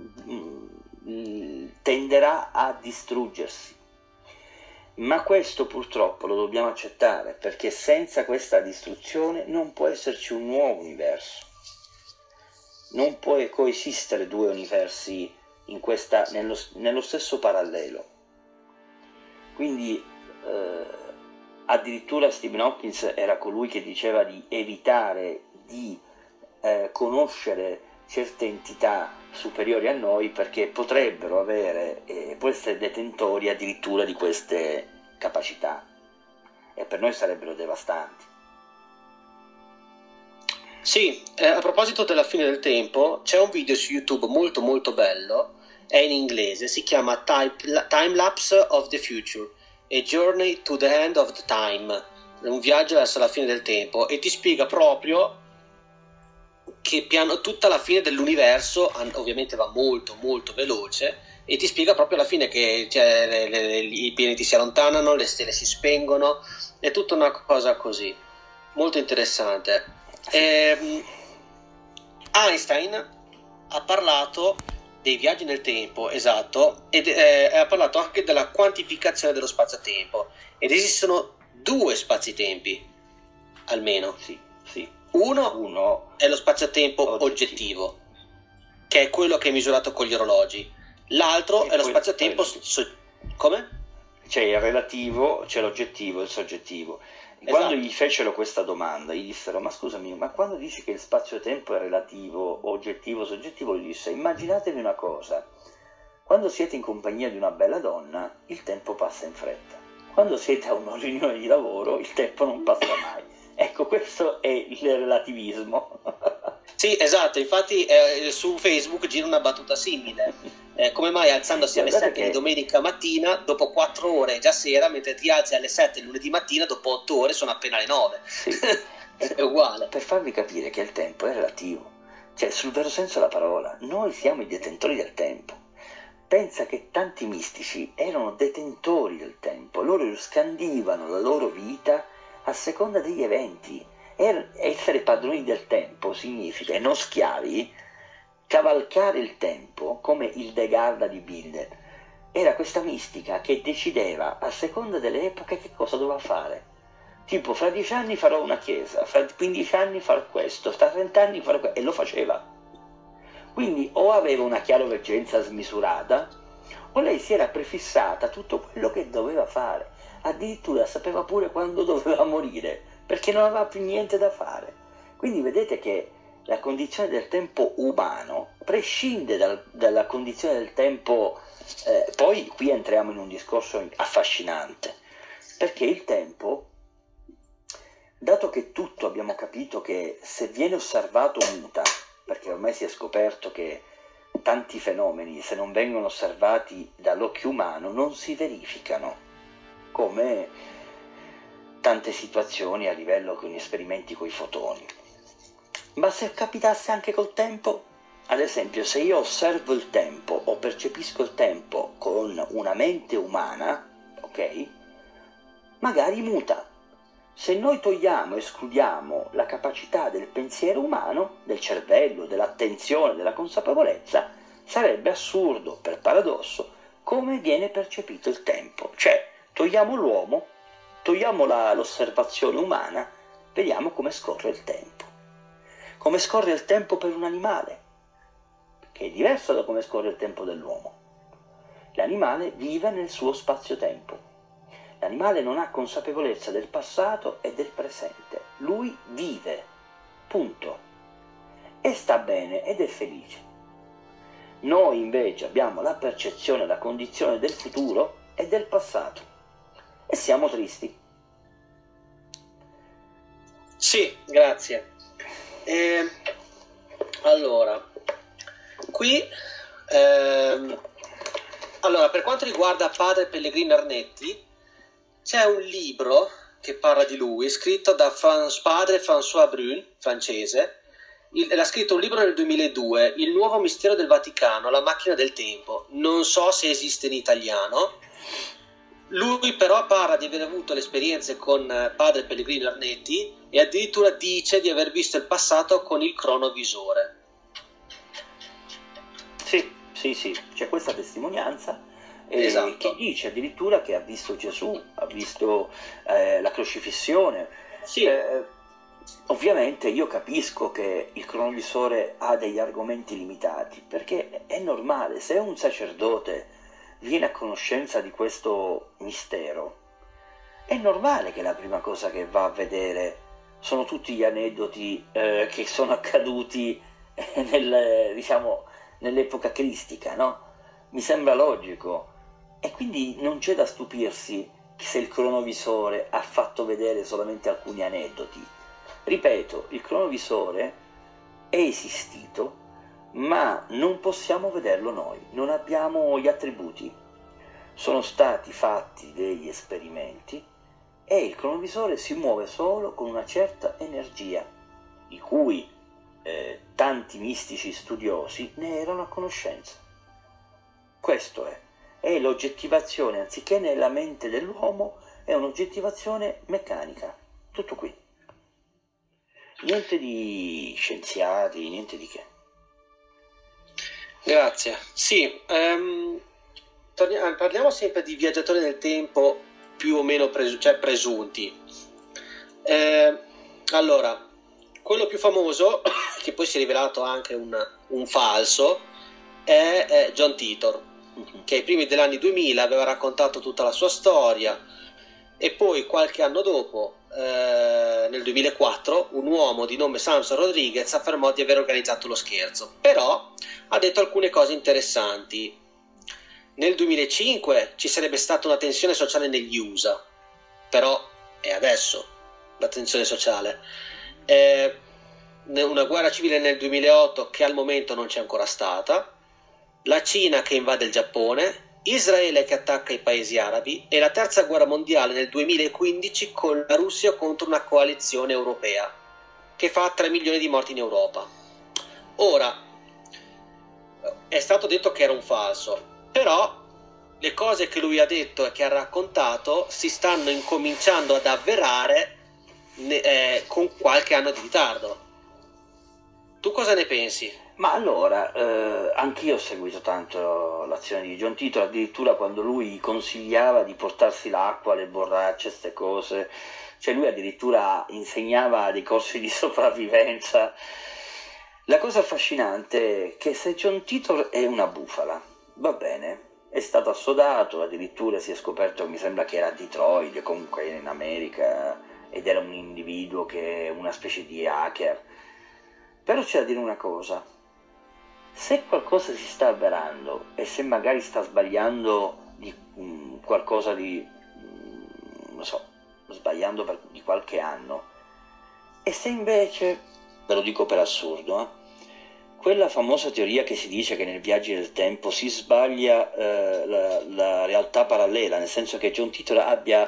tenderà a distruggersi. Ma questo purtroppo lo dobbiamo accettare, perché senza questa distruzione non può esserci un nuovo universo. Non può coesistere 2 universi nello stesso parallelo. Quindi addirittura Stephen Hawking era colui che diceva di evitare di conoscere certe entità superiori a noi, perché potrebbero può essere detentori addirittura di queste capacità, e per noi sarebbero devastanti. Sì, a proposito della fine del tempo, c'è un video su YouTube molto molto bello, è in inglese, si chiama Time Lapse of the Future, A Journey to the End of the Time, un viaggio verso la fine del tempo, e ti spiega proprio che tutta la fine dell'universo, ovviamente va molto molto veloce, e ti spiega proprio alla fine che i pianeti si allontanano, le stelle si spengono, è tutta una cosa così, molto interessante. Einstein ha parlato dei viaggi nel tempo, esatto, ed ha parlato anche della quantificazione dello spazio-tempo, ed esistono 2 spazi-tempi almeno. Sì. Uno è lo spazio-tempo oggettivo, che è quello che è misurato con gli orologi. L'altro è lo spazio-tempo come? C'è il relativo, c'è l'oggettivo e il soggettivo. Quando Esatto. gli fecero questa domanda, gli dissero: ma scusami, ma quando dici che il spazio-tempo è relativo, oggettivo, soggettivo, gli disse: immaginatevi una cosa, quando siete in compagnia di una bella donna, il tempo passa in fretta. Quando siete a una riunione di lavoro, il tempo non passa mai. Ecco, questo è il relativismo. Sì, esatto, infatti su Facebook gira una battuta simile. Come mai alzandosi alle 7 di domenica mattina, dopo 4 ore è già sera, mentre ti alzi alle 7 lunedì mattina, dopo 8 ore sono appena le 9. Sì. È uguale. Per farvi capire che il tempo è relativo, cioè sul vero senso della parola, noi siamo i detentori del tempo. Pensa che tanti mistici erano detentori del tempo, loro scandivano la loro vita a seconda degli eventi. Essere padroni del tempo significa, e non schiavi, cavalcare il tempo come il De Garda di Bilder. Era questa mistica che decideva a seconda delle epoche che cosa doveva fare. Tipo, fra 10 anni farò una chiesa, fra 15 anni farò questo, fra 30 anni farò questo, e lo faceva. Quindi o aveva una chiaroveggenza smisurata, o lei si era prefissata tutto quello che doveva fare. Addirittura sapeva pure quando doveva morire, perché non aveva più niente da fare. Quindi vedete che la condizione del tempo umano prescinde dalla condizione del tempo. Poi qui entriamo in un discorso affascinante, perché il tempo, dato che tutto abbiamo capito che se viene osservato muta, perché ormai si è scoperto che tanti fenomeni, se non vengono osservati dall'occhio umano, non si verificano, come tante situazioni a livello con gli esperimenti con i fotoni. Ma se capitasse anche col tempo, ad esempio, se io osservo il tempo o percepisco il tempo con una mente umana, ok? Magari muta. Se noi togliamo, escludiamo la capacità del pensiero umano, del cervello, dell'attenzione, della consapevolezza, sarebbe assurdo, per paradosso, come viene percepito il tempo. Cioè, togliamo l'uomo, togliamo l'osservazione umana, vediamo come scorre il tempo. Come scorre il tempo per un animale, che è diverso da come scorre il tempo dell'uomo. L'animale vive nel suo spazio-tempo. L'animale non ha consapevolezza del passato e del presente. Lui vive, punto. E sta bene ed è felice. Noi invece abbiamo la percezione, la condizione del futuro e del passato. E siamo tristi. Sì, grazie. Allora, qui... allora, per quanto riguarda padre Pellegrino Arnetti, c'è un libro che parla di lui, scritto da padre François Brun, francese. L'ha scritto un libro nel 2002, Il nuovo mistero del Vaticano, la macchina del tempo. Non so se esiste in italiano. Lui però parla di aver avuto le esperienze con padre Pellegrino Arnetti e addirittura dice di aver visto il passato con il cronovisore. Sì, c'è questa testimonianza. Esatto. Che dice addirittura che ha visto Gesù, ha visto la crocifissione. Sì. Ovviamente io capisco che il cronovisore ha degli argomenti limitati, perché è normale, se un sacerdote viene a conoscenza di questo mistero, è normale che la prima cosa che va a vedere sono tutti gli aneddoti che sono accaduti diciamo, nell'epoca cristica, no? Mi sembra logico. E quindi non c'è da stupirsi se il cronovisore ha fatto vedere solamente alcuni aneddoti. Ripeto, il cronovisore è esistito, ma non possiamo vederlo noi, non abbiamo gli attributi. Sono stati fatti degli esperimenti e il cronovisore si muove solo con una certa energia, di cui tanti mistici studiosi ne erano a conoscenza. Questo è l'oggettivazione, anziché nella mente dell'uomo, è un'oggettivazione meccanica. Tutto qui. Niente di scienziati, niente di che. Grazie. Sì, parliamo sempre di viaggiatori nel tempo più o meno presunti. Allora, quello più famoso, che poi si è rivelato anche un falso, è John Titor, che ai primi degli anni 2000 aveva raccontato tutta la sua storia, e poi qualche anno dopo, nel 2004, un uomo di nome Samson Rodriguez affermò di aver organizzato lo scherzo, però ha detto alcune cose interessanti. Nel 2005 ci sarebbe stata una tensione sociale negli USA, però è adesso la tensione sociale. Una guerra civile nel 2008 che al momento non c'è ancora stata, la Cina che invade il Giappone, Israele che attacca i paesi arabi e la terza guerra mondiale nel 2015 con la Russia contro una coalizione europea che fa 3 milioni di morti in Europa. Ora, è stato detto che era un falso, però le cose che lui ha detto e che ha raccontato si stanno incominciando ad avverare con qualche anno di ritardo. Tu cosa ne pensi? Ma allora, anch'io ho seguito tanto l'azione di John Titor, addirittura quando lui consigliava di portarsi l'acqua, le borracce, queste cose, cioè lui addirittura insegnava dei corsi di sopravvivenza. La cosa affascinante è che se John Titor è una bufala, va bene, è stato assodato, addirittura si è scoperto, mi sembra che era a Detroit, comunque in America, ed era un individuo che è una specie di hacker. Però c'è da dire una cosa: se qualcosa si sta avverando e se magari sta sbagliando di qualcosa di, non so, sbagliando di qualche anno, e se invece, ve lo dico per assurdo, quella famosa teoria che si dice che nel viaggio del tempo si sbaglia la realtà parallela, nel senso che John Titor abbia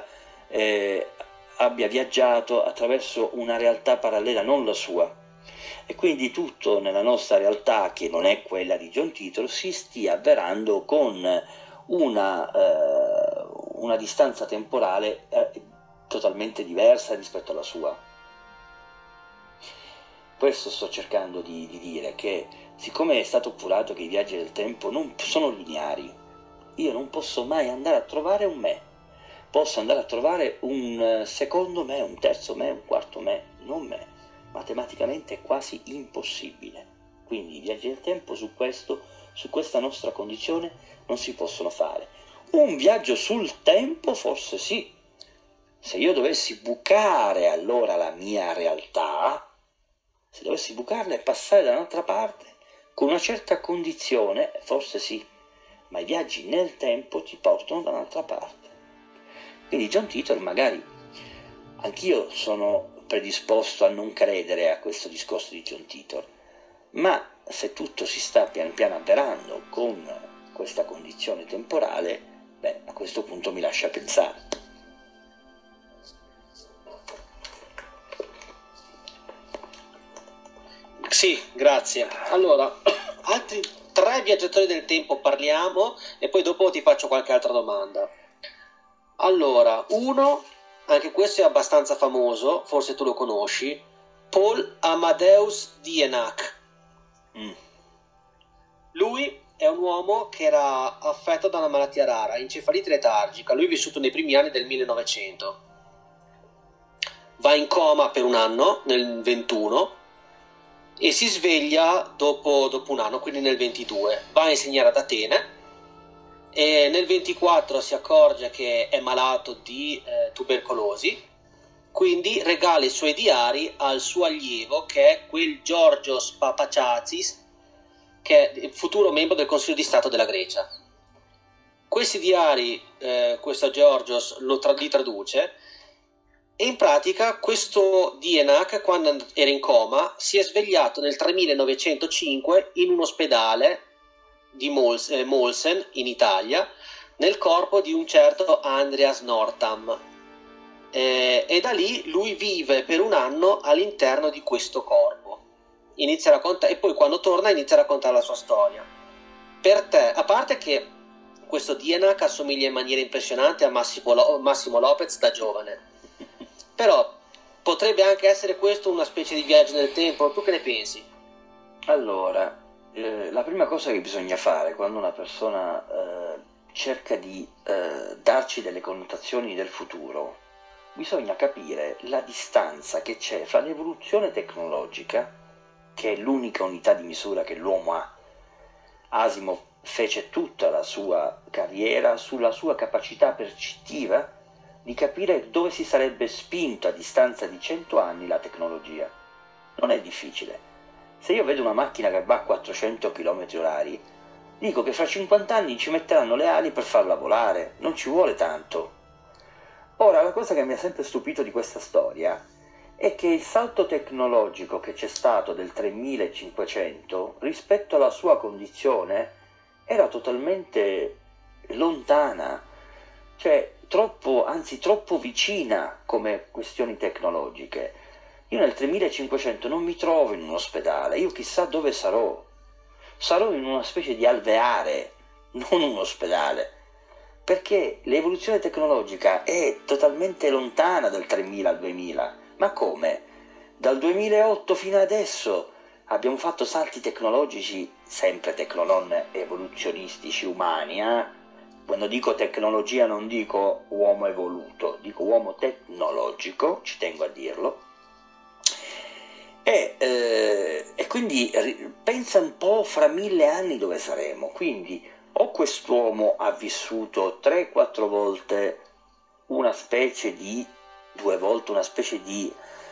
viaggiato attraverso una realtà parallela, non la sua, e quindi tutto nella nostra realtà, che non è quella di John Titor, si stia avverando con una distanza temporale totalmente diversa rispetto alla sua. Questo sto cercando di dire, che siccome è stato appurato che i viaggi del tempo non sono lineari, io non posso mai andare a trovare un me. Posso andare a trovare un secondo me, un terzo me, un quarto me, non me. Matematicamente è quasi impossibile. Quindi i viaggi del tempo su questa nostra condizione non si possono fare. Un viaggio sul tempo forse sì. Se io dovessi bucare allora la mia realtà, se dovessi bucarla e passare da un'altra parte, con una certa condizione, forse sì, ma i viaggi nel tempo ti portano da un'altra parte. Quindi John Titor, magari, anch'io sono predisposto a non credere a questo discorso di John Titor, ma se tutto si sta pian piano avverando con questa condizione temporale, a questo punto mi lascia pensare. Sì, grazie. Allora, altri 3 viaggiatori del tempo parliamo e poi dopo ti faccio qualche altra domanda. Allora, uno, anche questo è abbastanza famoso, forse tu lo conosci, Paul Amadeus Dienach. Lui è un uomo che era affetto da una malattia rara, encefalite letargica. Lui è vissuto nei primi anni del 1900. Va in coma per un anno, nel 21, e si sveglia dopo un anno, quindi nel 22. Va a insegnare ad Atene e nel 24 si accorge che è malato di tubercolosi quindi regala i suoi diari al suo allievo, che è quel Georgios Papachatzis, che è il futuro membro del Consiglio di Stato della Grecia. Questi diari, questo Georgios li traduce, e in pratica questo Dienak, quando era in coma, si è svegliato nel 3905 in un ospedale di Molsen, in Italia, nel corpo di un certo Andreas Northam. E da lì lui vive per un anno all'interno di questo corpo. E poi quando torna inizia a raccontare la sua storia. Per te, a parte che questo Dienak assomiglia in maniera impressionante a Massimo Lopez da giovane, però potrebbe anche essere questo una specie di viaggio nel tempo. Tu che ne pensi? Allora, la prima cosa che bisogna fare quando una persona cerca di darci delle connotazioni del futuro, bisogna capire la distanza che c'è fra l'evoluzione tecnologica, che è l'unica unità di misura che l'uomo ha. Asimov fece tutta la sua carriera sulla sua capacità percettiva di capire dove si sarebbe spinto a distanza di 100 anni la tecnologia. Non è difficile. Se io vedo una macchina che va a 400 km/h, dico che fra 50 anni ci metteranno le ali per farla volare, non ci vuole tanto. Ora, la cosa che mi ha sempre stupito di questa storia è che il salto tecnologico che c'è stato del 3500 rispetto alla sua condizione era totalmente lontana, cioè troppo vicina come questioni tecnologiche. Io nel 3500 non mi trovo in un ospedale, io chissà dove sarò. Sarò in una specie di alveare, non un ospedale, perché l'evoluzione tecnologica è totalmente lontana dal 3000 al 2000. Ma come? Dal 2008 fino adesso abbiamo fatto salti tecnologici, sempre non evoluzionistici umani, Quando dico tecnologia non dico uomo evoluto, dico uomo tecnologico, ci tengo a dirlo. E quindi pensa un po' fra 1000 anni dove saremo. Quindi o quest'uomo ha vissuto 3-4 volte una specie di 2 volte una specie di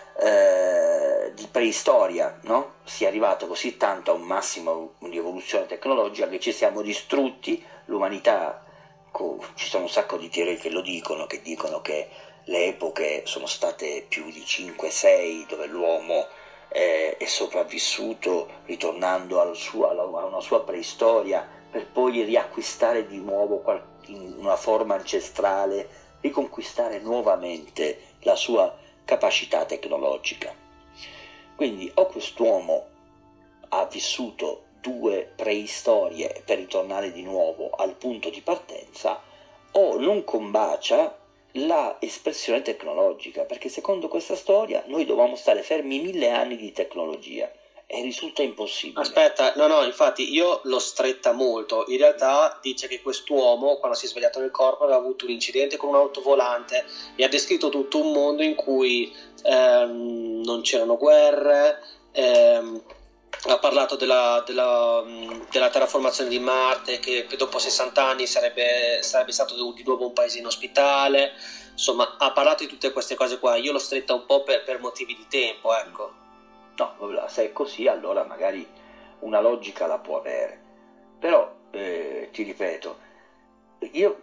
preistoria, no? Si è arrivato così tanto a un massimo di evoluzione tecnologica che ci siamo distrutti, l'umanità, ci sono un sacco di teorie che lo dicono, che le epoche sono state più di 5-6 dove l'uomo è sopravvissuto ritornando a una sua preistoria per poi riacquistare di nuovo in una forma ancestrale, riconquistare nuovamente la sua capacità tecnologica. Quindi o quest'uomo ha vissuto 2 preistorie per ritornare di nuovo al punto di partenza, o non combacia la espressione tecnologica, perché secondo questa storia noi dovevamo stare fermi 1000 anni di tecnologia e risulta impossibile. Aspetta, no, infatti io l'ho stretta molto. In realtà dice che quest'uomo, quando si è svegliato nel corpo, aveva avuto un incidente con un'auto volante e ha descritto tutto un mondo in cui non c'erano guerre, ha parlato della terraformazione di Marte, che dopo 60 anni sarebbe stato di nuovo un paese inospitale. Insomma, ha parlato di tutte queste cose qua. Io l'ho stretta un po' per motivi di tempo, ecco. No, se è così allora magari una logica la può avere, però ti ripeto, io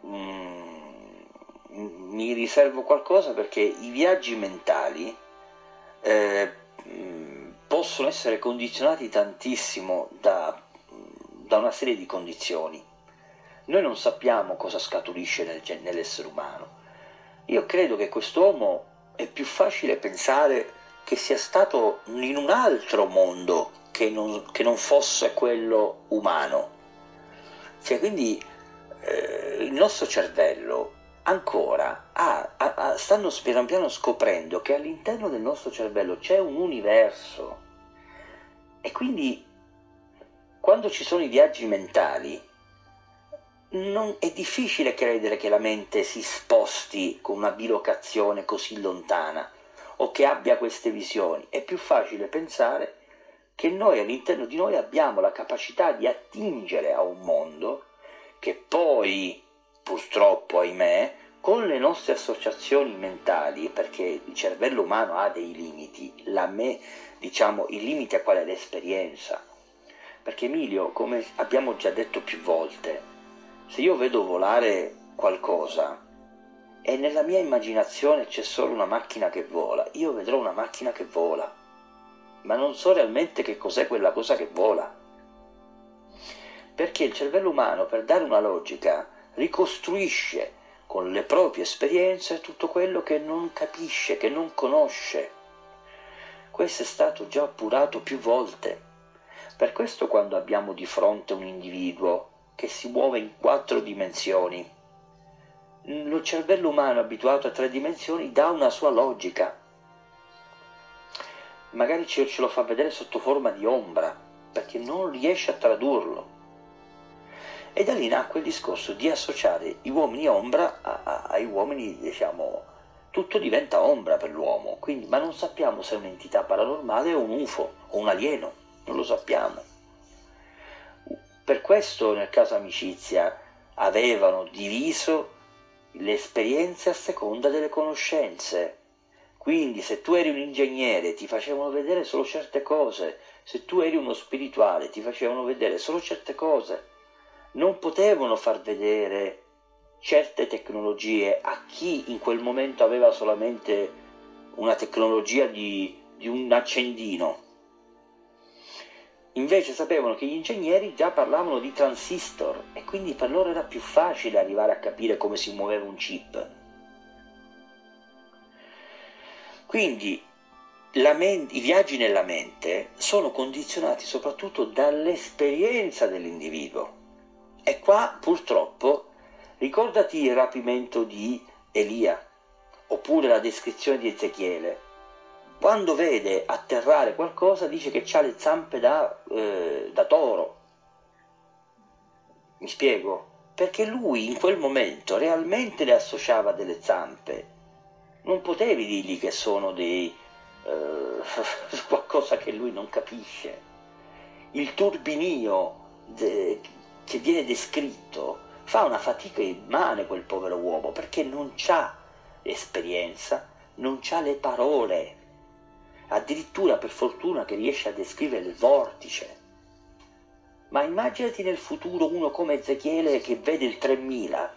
mi riservo qualcosa, perché i viaggi mentali possono essere condizionati tantissimo da una serie di condizioni. Noi non sappiamo cosa scaturisce nell'essere umano. Io credo che quest'uomo è più facile pensare che sia stato in un altro mondo che non fosse quello umano. Cioè, quindi il nostro cervello ancora stanno pian piano scoprendo che all'interno del nostro cervello c'è un universo, e quindi quando ci sono i viaggi mentali è difficile credere che la mente si sposti con una bilocazione così lontana, o che abbia queste visioni. È più facile pensare che noi all'interno di noi abbiamo la capacità di attingere a un mondo che poi, purtroppo, ahimè, con le nostre associazioni mentali, perché il cervello umano ha dei limiti, il limite a qual è l'esperienza. Perché Emilio, come abbiamo già detto più volte, se io vedo volare qualcosa e nella mia immaginazione c'è solo una macchina che vola, io vedrò una macchina che vola, ma non so realmente che cos'è quella cosa che vola. Perché il cervello umano, per dare una logica, ricostruisce con le proprie esperienze tutto quello che non capisce, che non conosce. Questo è stato già appurato più volte. Per questo quando abbiamo di fronte un individuo che si muove in 4 dimensioni, lo cervello umano abituato a 3 dimensioni dà una sua logica. Magari ce lo fa vedere sotto forma di ombra, perché non riesce a tradurlo. E da lì nacque il discorso di associare gli uomini ombra ai uomini, diciamo, tutto diventa ombra per l'uomo, quindi, ma non sappiamo se è un'entità paranormale o un UFO o un alieno, non lo sappiamo. Per questo nel caso Amicizia avevano diviso le esperienze a seconda delle conoscenze. Quindi se tu eri un ingegnere ti facevano vedere solo certe cose, se tu eri uno spirituale ti facevano vedere solo certe cose. Non potevano far vedere certe tecnologie a chi in quel momento aveva solamente una tecnologia di un accendino. Invece sapevano che gli ingegneri già parlavano di transistor e quindi per loro era più facile arrivare a capire come si muoveva un chip. Quindi i viaggi nella mente sono condizionati soprattutto dall'esperienza dell'individuo. E qua purtroppo ricordati il rapimento di Elia oppure la descrizione di Ezechiele. Quando vede atterrare qualcosa dice che ha le zampe da toro. Mi spiego? Perché lui in quel momento realmente le associava delle zampe. Non potevi dirgli che sono qualcosa che lui non capisce. Il turbinio che viene descritto fa una fatica immane quel povero uomo, perché non c'ha esperienza, non c'ha le parole. Addirittura per fortuna che riesce a descrivere il vortice. Ma immaginati nel futuro uno come Ezechiele che vede il 3000.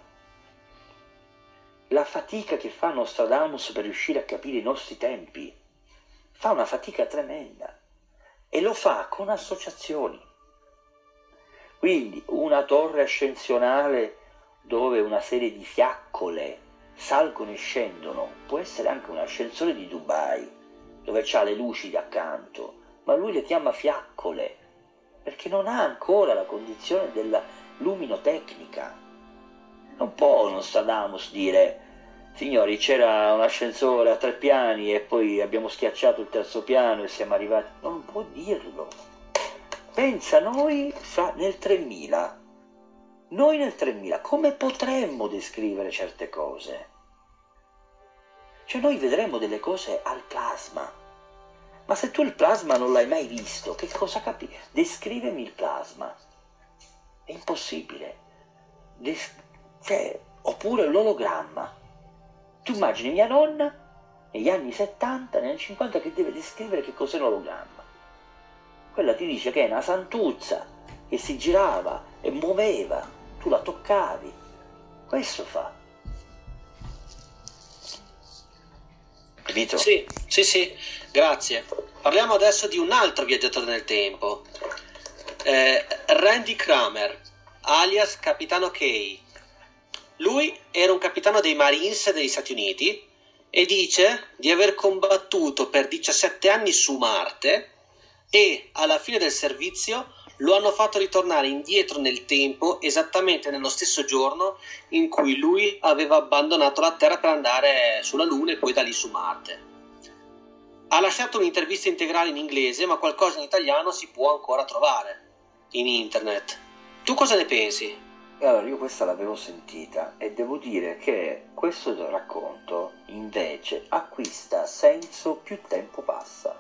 La fatica che fa Nostradamus per riuscire a capire i nostri tempi. Fa una fatica tremenda. E lo fa con associazioni. Quindi una torre ascensionale dove una serie di fiaccole salgono e scendono può essere anche un ascensore di Dubai, dove c'ha le luci di accanto, ma lui le chiama fiaccole, perché non ha ancora la condizione della luminotecnica. Non può Nostradamus dire, signori, c'era un ascensore a 3 piani e poi abbiamo schiacciato il 3° piano e siamo arrivati. Non può dirlo. Pensa noi nel 3000. Noi nel 3000 come potremmo descrivere certe cose? Cioè noi vedremo delle cose al plasma. Ma se tu il plasma non l'hai mai visto, che cosa capisci? Descrivimi il plasma. È impossibile. Oppure l'ologramma. Tu immagini mia nonna negli anni 70, negli anni 50 che deve descrivere che cos'è l'ologramma. Quella ti dice che è una santuzza che si girava e muoveva, tu la toccavi. Questo fa. Capito? Sì, grazie. Parliamo adesso di un altro viaggiatore nel tempo, Randy Kramer, alias Capitano K. Lui era un capitano dei Marines degli Stati Uniti e dice di aver combattuto per 17 anni su Marte e alla fine del servizio lo hanno fatto ritornare indietro nel tempo esattamente nello stesso giorno in cui lui aveva abbandonato la Terra per andare sulla Luna e poi da lì su Marte. Ha lasciato un'intervista integrale in inglese, ma qualcosa in italiano si può ancora trovare in internet. Tu cosa ne pensi? Allora, io questa l'avevo sentita e devo dire che questo racconto invece acquista senso più tempo passa,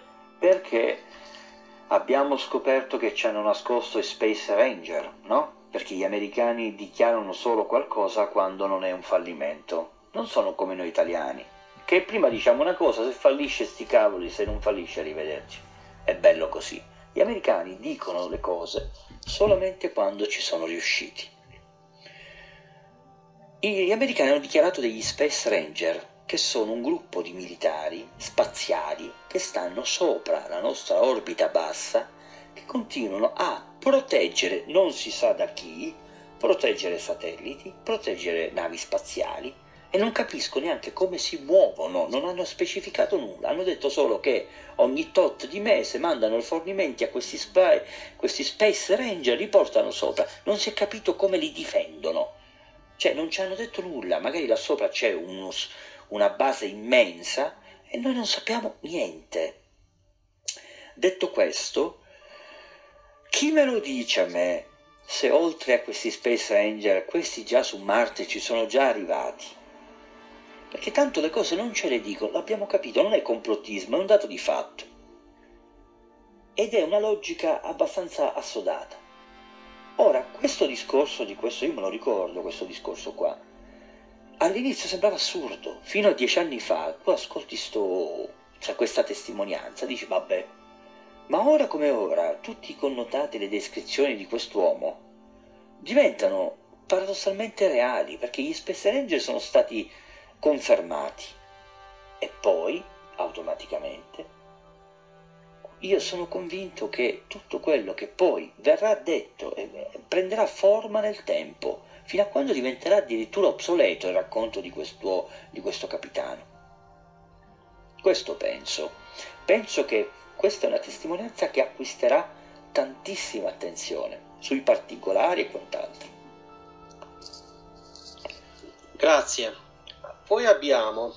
perché abbiamo scoperto che ci hanno nascosto i Space Ranger, no? perché gli americani dichiarano solo qualcosa quando non è un fallimento. Non sono come noi italiani, che prima diciamo una cosa, se fallisce sti cavoli, se non fallisce arrivederci. È bello così. Gli americani dicono le cose solamente quando ci sono riusciti. Gli americani hanno dichiarato degli Space Ranger, che sono un gruppo di militari spaziali che stanno sopra la nostra orbita bassa, che continuano a proteggere, non si sa da chi, proteggere satelliti, proteggere navi spaziali, e non capisco neanche come si muovono, non hanno specificato nulla, hanno detto solo che ogni tot di mese mandano rifornimenti a questi Space Ranger, li portano sopra, non si è capito come li difendono, cioè non ci hanno detto nulla, magari là sopra c'è una base immensa e noi non sappiamo niente. Detto questo, chi me lo dice a me se oltre a questi Space Ranger questi già su Marte ci sono già arrivati? Perché tanto le cose non ce le dicono, l'abbiamo capito, non è complottismo, è un dato di fatto. Ed è una logica abbastanza assodata. Ora, questo discorso io me lo ricordo, questo discorso qua, all'inizio sembrava assurdo, fino a 10 anni fa, tu ascolti questa testimonianza, dici vabbè, ma ora come ora, tutti i connotati e le descrizioni di quest'uomo diventano paradossalmente reali, perché gli Space Ranger sono stati confermati, e poi, automaticamente, io sono convinto che tutto quello che poi verrà detto prenderà forma nel tempo, fino a quando diventerà addirittura obsoleto il racconto di questo capitano. Questo penso. Penso che questa è una testimonianza che acquisterà tantissima attenzione sui particolari e quant'altro. Grazie. Poi abbiamo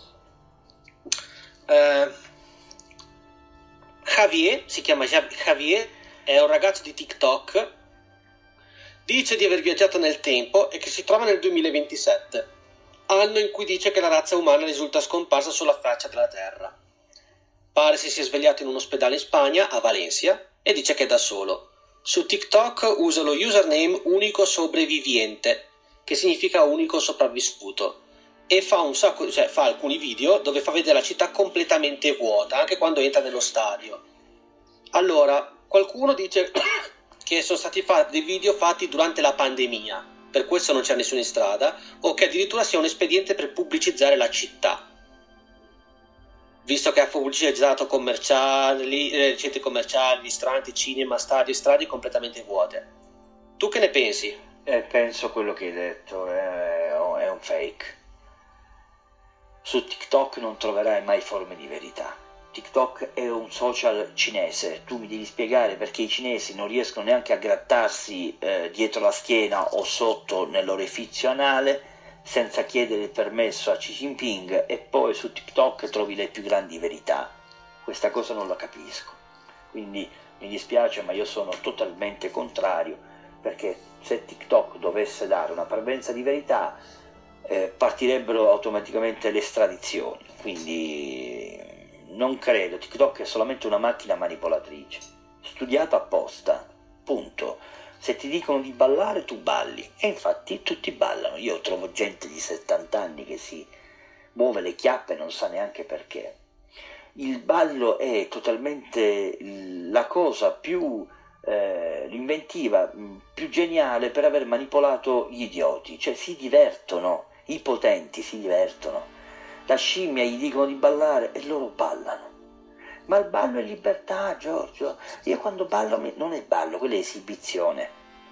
Javier, si chiama Javier, è un ragazzo di TikTok, dice di aver viaggiato nel tempo e che si trova nel 2027, anno in cui dice che la razza umana risulta scomparsa sulla faccia della Terra. Pare si sia svegliato in un ospedale in Spagna, a Valencia, e dice che è da solo. Su TikTok usa lo username unico sobreviviente, che significa unico sopravvissuto, e fa alcuni video dove fa vedere la città completamente vuota, anche quando entra nello stadio. Allora, qualcuno dice che sono stati dei video fatti durante la pandemia, per questo non c'è nessuno in strada, o che addirittura sia un espediente per pubblicizzare la città, visto che ha pubblicizzato centri commerciali, ristoranti, cinema, stadi, strade completamente vuote. Tu che ne pensi? Penso quello che hai detto è un fake. Su TikTok non troverai mai forme di verità. TikTok è un social cinese, tu mi devi spiegare perché i cinesi non riescono neanche a grattarsi dietro la schiena o sotto nell'orifizio anale senza chiedere il permesso a Xi Jinping, e poi su TikTok trovi le più grandi verità. Questa cosa non la capisco, quindi mi dispiace, ma io sono totalmente contrario, perché se TikTok dovesse dare una parvenza di verità partirebbero automaticamente le estradizioni, quindi non credo. TikTok è solamente una macchina manipolatrice, studiata apposta, punto. Se ti dicono di ballare, tu balli, e infatti tutti ballano. Io trovo gente di 70 anni che si muove le chiappe e non sa neanche perché. Il ballo è totalmente la cosa più l'inventiva più geniale per aver manipolato gli idioti, cioè si divertono, i potenti si divertono. La scimmia gli dicono di ballare e loro ballano. Ma il ballo è libertà, Giorgio. Io quando ballo non è ballo, quella è esibizione.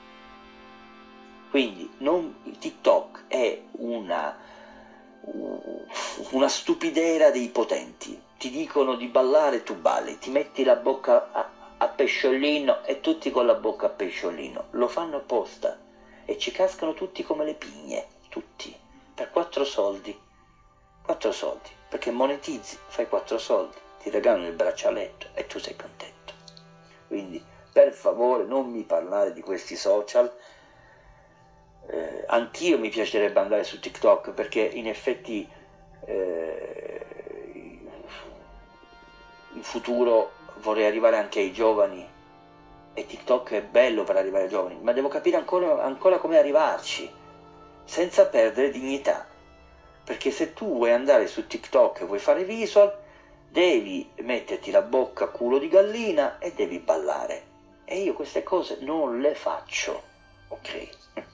Quindi TikTok è una stupidera dei potenti. Ti dicono di ballare, tu balli, ti metti la bocca a pesciolino e tutti con la bocca a pesciolino. Lo fanno apposta e ci cascano tutti come le pigne, tutti, per 4 soldi, perché monetizzi, fai 4 soldi, ti regalano il braccialetto e tu sei contento. Quindi per favore non mi parlare di questi social. Anch'io mi piacerebbe andare su TikTok, perché in effetti in futuro vorrei arrivare anche ai giovani e TikTok è bello per arrivare ai giovani, ma devo capire ancora come arrivarci, senza perdere dignità. Perché se tu vuoi andare su TikTok e vuoi fare visual, devi metterti la bocca a culo di gallina e devi ballare. E io queste cose non le faccio, ok?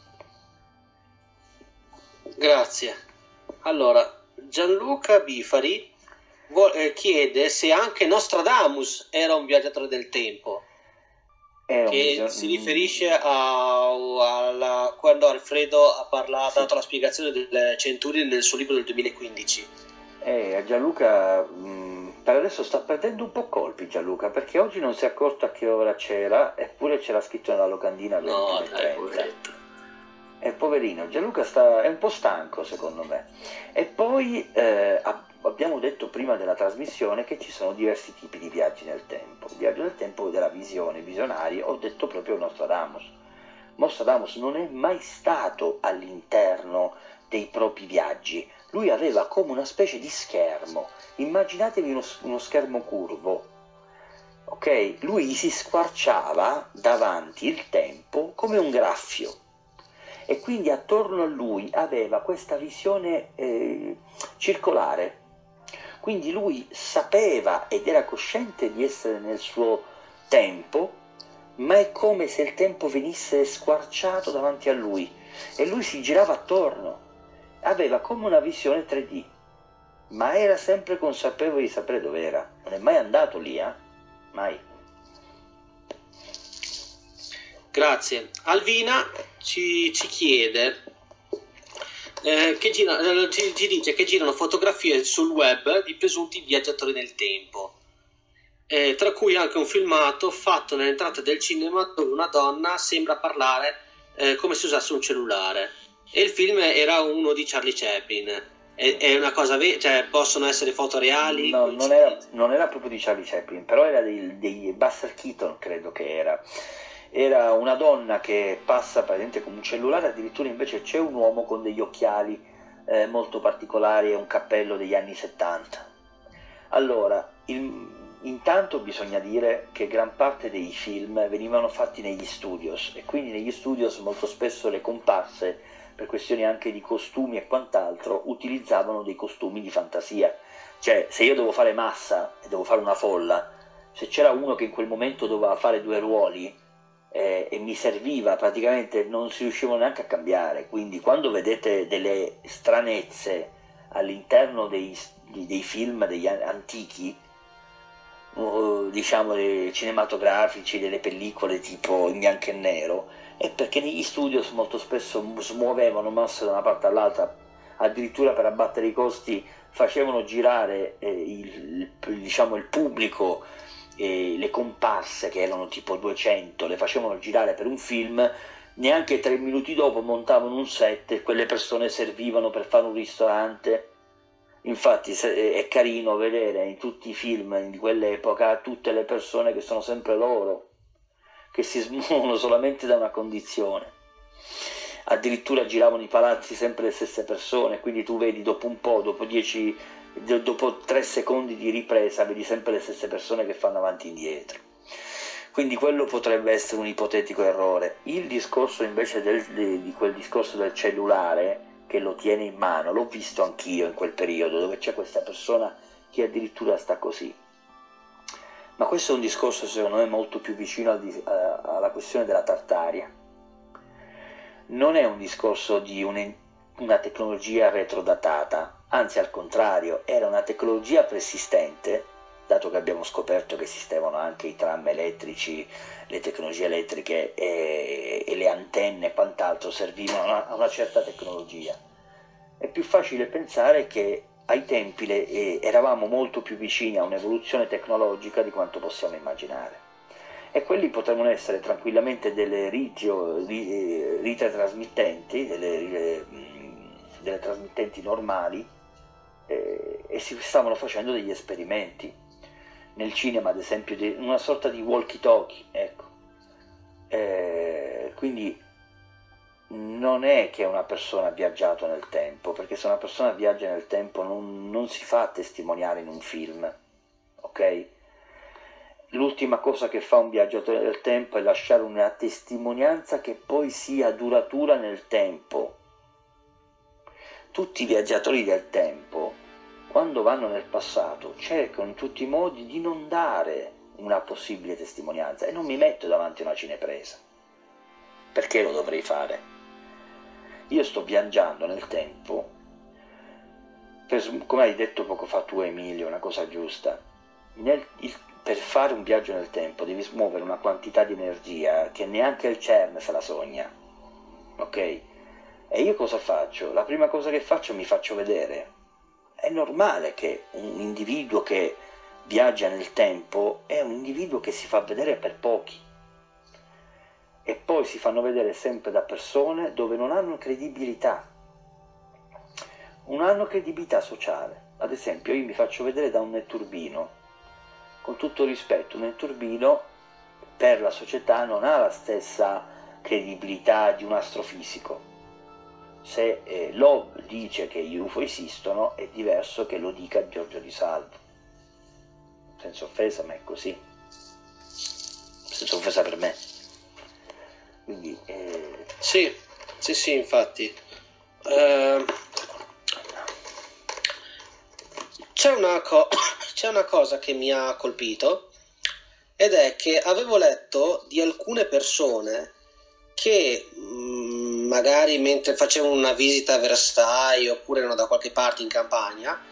Grazie. Allora, Gianluca Bifari chiede se anche Nostradamus era un viaggiatore del tempo, che si riferisce quando Alfredo ha dato la spiegazione del Centurion nel suo libro del 2015. Gianluca per adesso sta perdendo un po' colpi, Gianluca, perché oggi non si è accorto a che ora c'era, eppure c'era scritto nella locandina alle 21:30. Poverino, Gianluca è un po' stanco secondo me. E poi abbiamo detto prima della trasmissione che ci sono diversi tipi di viaggi nel tempo. Il viaggio nel tempo della visione, visionari, ho detto proprio Nostradamus. Nostradamus non è mai stato all'interno dei propri viaggi, lui aveva come una specie di schermo, immaginatevi uno schermo curvo, ok? Lui si squarciava davanti il tempo come un graffio. E quindi attorno a lui aveva questa visione circolare. Quindi lui sapeva ed era cosciente di essere nel suo tempo, ma è come se il tempo venisse squarciato davanti a lui e lui si girava attorno. Aveva come una visione 3D, ma era sempre consapevole di sapere dove era. Non è mai andato lì, mai. Grazie. Alvina ci chiede ci dice che girano fotografie sul web di presunti viaggiatori nel tempo, tra cui anche un filmato fatto nell'entrata del cinema dove una donna sembra parlare come se usasse un cellulare, e il film era uno di Charlie Chaplin. È una cosa cioè possono essere foto reali? No, non era proprio di Charlie Chaplin, però era dei Buster Keaton, credo che era una donna che passa praticamente con un cellulare, addirittura invece c'è un uomo con degli occhiali molto particolari e un cappello degli anni 70. Allora, intanto bisogna dire che gran parte dei film venivano fatti negli studios, e quindi negli studios molto spesso le comparse, per questioni anche di costumi e quant'altro, utilizzavano dei costumi di fantasia. Cioè, se io devo fare massa e devo fare una folla, se c'era uno che in quel momento doveva fare due ruoli e mi serviva, praticamente non si riuscivano neanche a cambiare. Quindi quando vedete delle stranezze all'interno dei film degli antichi, diciamo cinematografici, delle pellicole tipo in bianco e nero, è perché negli studios molto spesso smuovevano mosse da una parte all'altra, addirittura per abbattere i costi facevano girare il pubblico, le comparse, che erano tipo 200, le facevano girare per un film, neanche 3 minuti dopo montavano un set e quelle persone servivano per fare un ristorante. Infatti è carino vedere in tutti i film di quell'epoca tutte le persone che sono sempre loro, che si smuovono solamente da una condizione. Addirittura giravano i palazzi sempre le stesse persone, quindi tu vedi dopo un po', dopo 3 secondi di ripresa, vedi sempre le stesse persone che fanno avanti e indietro. Quindi quello potrebbe essere un ipotetico errore. Il discorso invece di quel discorso del cellulare che lo tiene in mano, l'ho visto anch'io in quel periodo, dove c'è questa persona che addirittura sta così. Ma questo è un discorso secondo me molto più vicino alla questione della Tartaria. Non è un discorso di una tecnologia retrodatata, anzi al contrario, era una tecnologia preesistente, dato che abbiamo scoperto che esistevano anche i tram elettrici, le tecnologie elettriche e le antenne e quant'altro servivano a una certa tecnologia. È più facile pensare che ai tempi eravamo molto più vicini a un'evoluzione tecnologica di quanto possiamo immaginare. E quelli potevano essere tranquillamente delle rite trasmittenti, delle trasmittenti normali, e si stavano facendo degli esperimenti. Nel cinema, ad esempio, una sorta di walkie-talkie, ecco. Quindi non è che una persona ha viaggiato nel tempo, perché se una persona viaggia nel tempo non si fa testimoniare in un film, ok? l'ultima cosa che fa un viaggiatore del tempo è lasciare una testimonianza che poi sia duratura nel tempo. Tutti i viaggiatori del tempo, quando vanno nel passato, cercano in tutti i modi di non dare una possibile testimonianza, e non mi metto davanti a una cinepresa. Perché lo dovrei fare? Io sto viaggiando nel tempo, come hai detto poco fa tu Emilio, una cosa giusta, per fare un viaggio nel tempo devi smuovere una quantità di energia che neanche il CERN se la sogna, ok? E io cosa faccio? La prima cosa che faccio, mi faccio vedere. È normale che un individuo che viaggia nel tempo è un individuo che si fa vedere per pochi, e poi si fanno vedere sempre da persone dove non hanno credibilità, non hanno credibilità sociale. Ad esempio, io mi faccio vedere da un netturbino. Con tutto rispetto, un netturbino per la società non ha la stessa credibilità di un astrofisico. Se Loeb dice che gli UFO esistono, è diverso che lo dica Giorgio Di Salvo. Senza offesa, ma è così. Senza offesa per me. Quindi, Sì, infatti. C'è una cosa che mi ha colpito, ed è che avevo letto di alcune persone che magari mentre facevano una visita a Versailles oppure erano da qualche parte in campagna,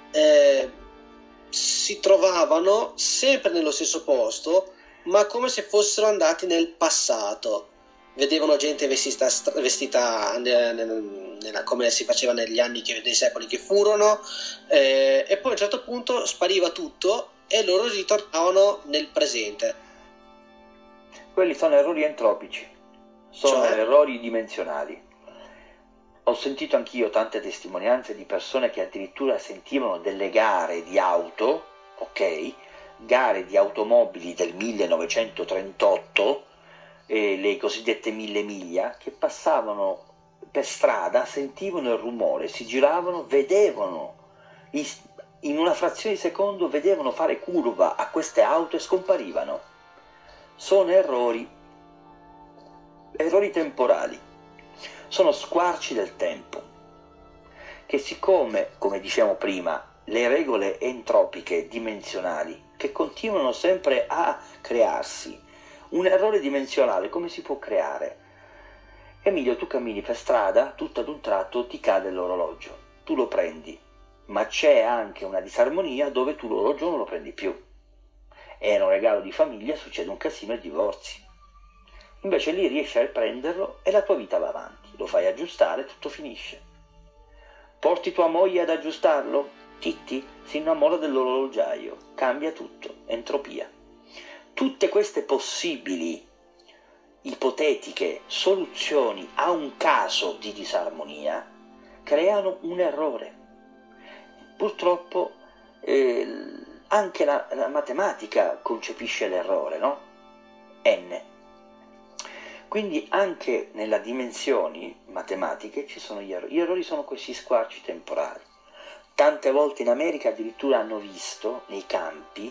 si trovavano sempre nello stesso posto, ma come se fossero andati nel passato. Vedevano gente vestita come si faceva negli anni nei secoli che furono, e poi a un certo punto spariva tutto e loro ritornavano nel presente. Quelli sono errori entropici, sono errori dimensionali. Ho sentito anch'io tante testimonianze di persone che addirittura sentivano delle gare di auto, ok? Gare di automobili del 1938, le cosiddette 1000 miglia, che passavano per strada, sentivano il rumore, si giravano, vedevano, in una frazione di secondo vedevano fare curva a queste auto e scomparivano. Sono errori temporali, sono squarci del tempo, che siccome, come dicevamo prima, le regole entropiche dimensionali che continuano sempre a crearsi, un errore dimensionale come si può creare? Emilio, tu cammini per strada, tutto ad un tratto ti cade l'orologio, tu lo prendi, ma c'è anche una disarmonia dove tu l'orologio non lo prendi più. Era un regalo di famiglia, succede un casino e divorzi. Invece lì riesci a prenderlo e la tua vita va avanti, lo fai aggiustare, tutto finisce. Porti tua moglie ad aggiustarlo? Titti si innamora dell'orologiaio, cambia tutto, entropia. Tutte queste possibili, ipotetiche soluzioni a un caso di disarmonia creano un errore. Purtroppo anche la matematica concepisce l'errore, no? N. Quindi anche nelle dimensioni matematiche ci sono gli errori. Gli errori sono questi squarci temporali. Tante volte in America addirittura hanno visto nei campi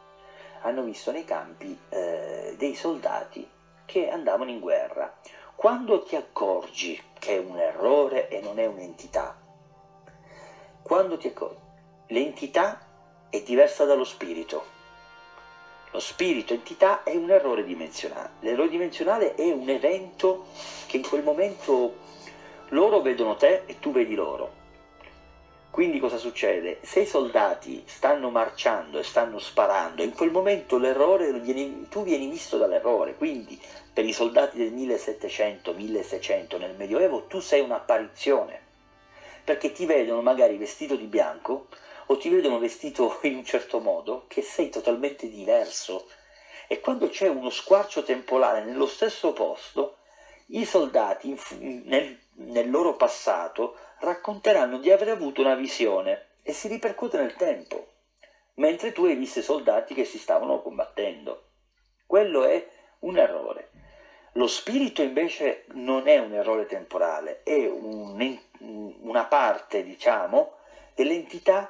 dei soldati che andavano in guerra. Quando ti accorgi che è un errore e non è un'entità, quando ti accorgi, l'entità è diversa dallo spirito. Lo spirito entità è un errore dimensionale. L'errore dimensionale è un evento che in quel momento loro vedono te e tu vedi loro. Quindi cosa succede? Se i soldati stanno marciando e stanno sparando, in quel momento l'errore, tu vieni visto dall'errore. Quindi per i soldati del 1700-1600 nel Medioevo tu sei un'apparizione, perché ti vedono magari vestito di bianco o ti vedono vestito in un certo modo, che sei totalmente diverso. E quando c'è uno squarcio temporale nello stesso posto, i soldati nel loro passato racconteranno di aver avuto una visione e si ripercuote nel tempo, mentre tu hai visto i soldati che si stavano combattendo. Quello è un errore. Lo spirito invece non è un errore temporale, è una parte, diciamo, dell'entità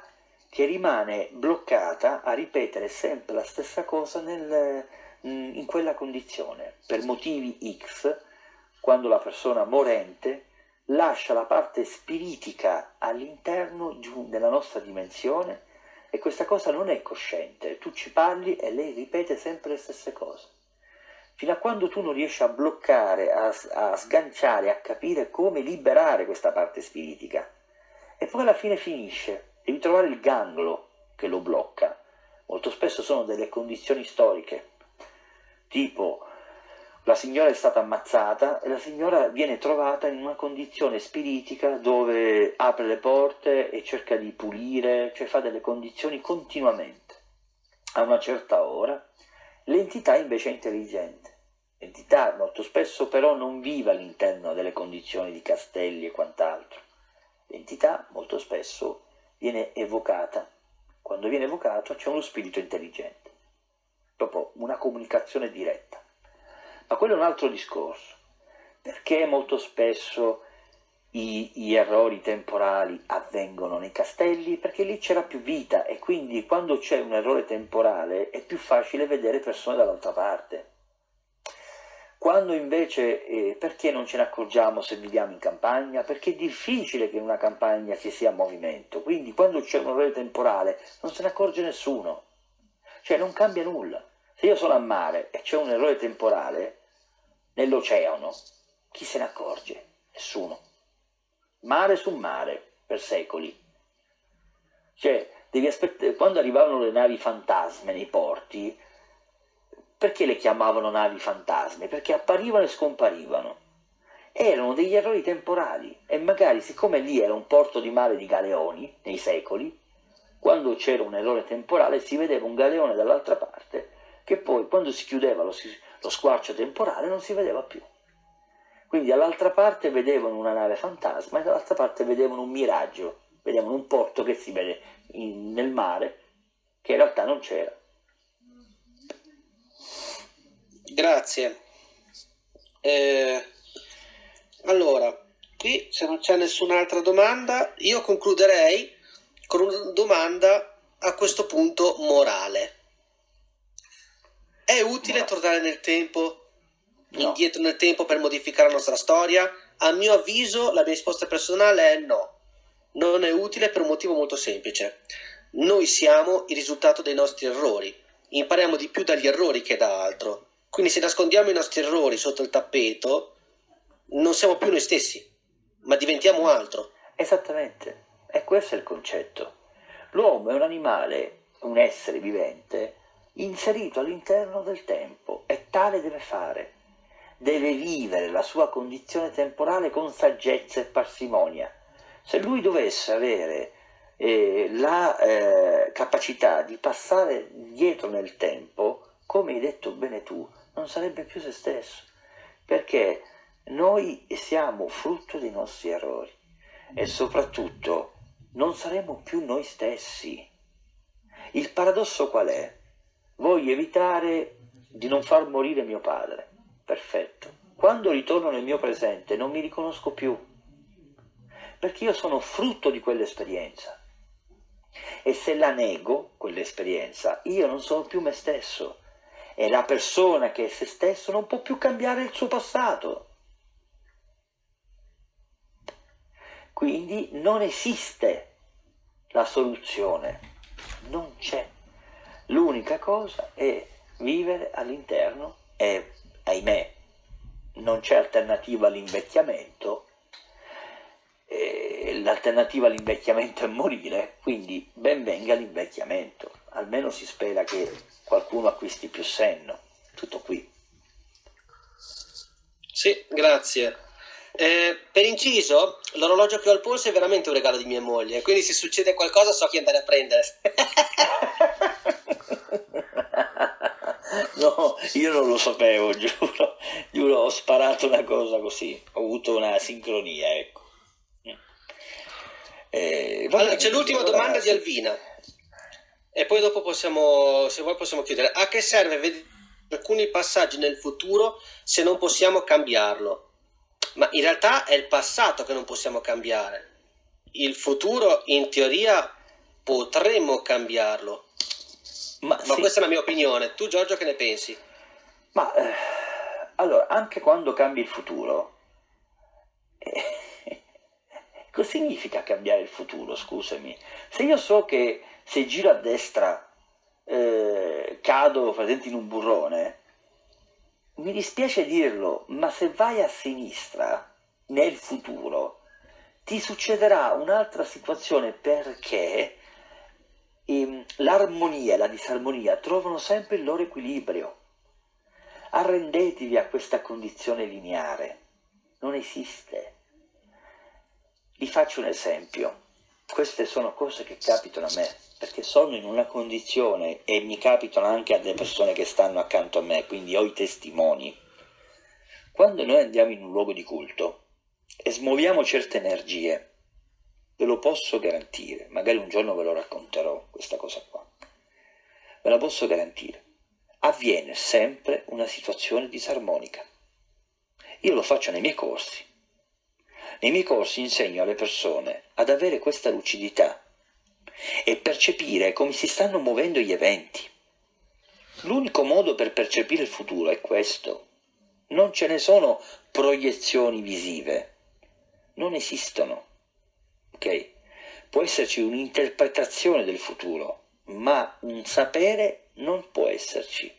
che rimane bloccata a ripetere sempre la stessa cosa in quella condizione. Per motivi X, quando la persona morente lascia la parte spiritica all'interno della nostra dimensione, e questa cosa non è cosciente. Tu ci parli e lei ripete sempre le stesse cose, fino a quando tu non riesci a bloccare, a sganciare, a capire come liberare questa parte spiritica. E poi alla fine finisce, devi trovare il ganglo che lo blocca. Molto spesso sono delle condizioni storiche, tipo la signora è stata ammazzata e la signora viene trovata in una condizione spiritica dove apre le porte e cerca di pulire, cioè fa delle condizioni continuamente. A una certa ora l'entità invece è intelligente. L'entità molto spesso però non vive all'interno delle condizioni di castelli e quant'altro. L'entità molto spesso viene evocata. Quando viene evocato c'è uno spirito intelligente, proprio una comunicazione diretta. Ma quello è un altro discorso. Perché molto spesso gli errori temporali avvengono nei castelli? Perché lì c'era più vita e quindi quando c'è un errore temporale è più facile vedere persone dall'altra parte. Quando invece, perché non ce ne accorgiamo se viviamo in campagna? Perché è difficile che in una campagna ci sia movimento, quindi quando c'è un errore temporale non se ne accorge nessuno, cioè non cambia nulla. Se io sono a mare e c'è un errore temporale nell'oceano, chi se ne accorge? Nessuno. Mare su mare, per secoli. Cioè, devi aspettare, quando arrivavano le navi fantasme nei porti, perché le chiamavano navi fantasmi? Perché apparivano e scomparivano. Erano degli errori temporali e magari, siccome lì era un porto di mare di galeoni, nei secoli, quando c'era un errore temporale si vedeva un galeone dall'altra parte che poi, quando si chiudeva lo squarcio temporale, non si vedeva più. Quindi dall'altra parte vedevano una nave fantasma e dall'altra parte vedevano un miraggio, vedevano un porto che si vede nel mare, che in realtà non c'era. Grazie. Allora, qui se non c'è nessun'altra domanda, io concluderei con una domanda a questo punto morale. È utile tornare nel tempo, indietro nel tempo per modificare la nostra storia? A mio avviso la mia risposta personale è no. Non è utile per un motivo molto semplice. Noi siamo il risultato dei nostri errori. Impariamo di più dagli errori che da altro. Quindi se nascondiamo i nostri errori sotto il tappeto, non siamo più noi stessi, ma diventiamo altro. Esattamente, e questo è il concetto. L'uomo è un animale, un essere vivente, inserito all'interno del tempo, e tale deve fare. Deve vivere la sua condizione temporale con saggezza e parsimonia. Se lui dovesse avere la capacità di passare dietro nel tempo, come hai detto bene tu, non sarebbe più se stesso, perché noi siamo frutto dei nostri errori e soprattutto non saremo più noi stessi. Il paradosso qual è? Voglio evitare di non far morire mio padre. Perfetto. Quando ritorno nel mio presente non mi riconosco più, perché io sono frutto di quell'esperienza. E se la nego, quell'esperienza, io non sono più me stesso. E la persona che è se stesso non può più cambiare il suo passato. Quindi non esiste la soluzione, non c'è. L'unica cosa è vivere all'interno e, ahimè, non c'è alternativa all'invecchiamento. L'alternativa all'invecchiamento è morire, quindi ben venga l'invecchiamento. Almeno si spera che qualcuno acquisti più senno. Tutto qui. Sì, grazie. Per inciso, l'orologio che ho al polso è veramente un regalo di mia moglie, quindi se succede qualcosa so chi andare a prendere. No, io non lo sapevo, giuro, ho sparato una cosa così, ho avuto una sincronia, ecco. Allora, c'è l'ultima domanda di Alvina e poi dopo possiamo, se vuoi possiamo chiudere. A che serve vedere alcuni passaggi nel futuro se non possiamo cambiarlo? Ma in realtà è il passato che non possiamo cambiare. Il futuro in teoria potremmo cambiarlo. Ma sì. questa è la mia opinione. Tu, Giorgio, che ne pensi? Ma allora, anche quando cambi il futuro, cosa significa cambiare il futuro? Scusami. Se io so che se giro a destra cado presente in un burrone, mi dispiace dirlo, ma se vai a sinistra nel futuro ti succederà un'altra situazione, perché l'armonia e la disarmonia trovano sempre il loro equilibrio. Arrendetevi a questa condizione lineare, non esiste. Vi faccio un esempio. Queste sono cose che capitano a me, perché sono in una condizione, e mi capitano anche a delle persone che stanno accanto a me, quindi ho i testimoni. Quando noi andiamo in un luogo di culto e smuoviamo certe energie, ve lo posso garantire, magari un giorno ve lo racconterò questa cosa qua, ve la posso garantire, avviene sempre una situazione disarmonica. Io lo faccio nei miei corsi. Nei miei corsi insegno alle persone ad avere questa lucidità e percepire come si stanno muovendo gli eventi. L'unico modo per percepire il futuro è questo. Non ce ne sono proiezioni visive. Non esistono. Ok? Può esserci un'interpretazione del futuro, ma un sapere non può esserci.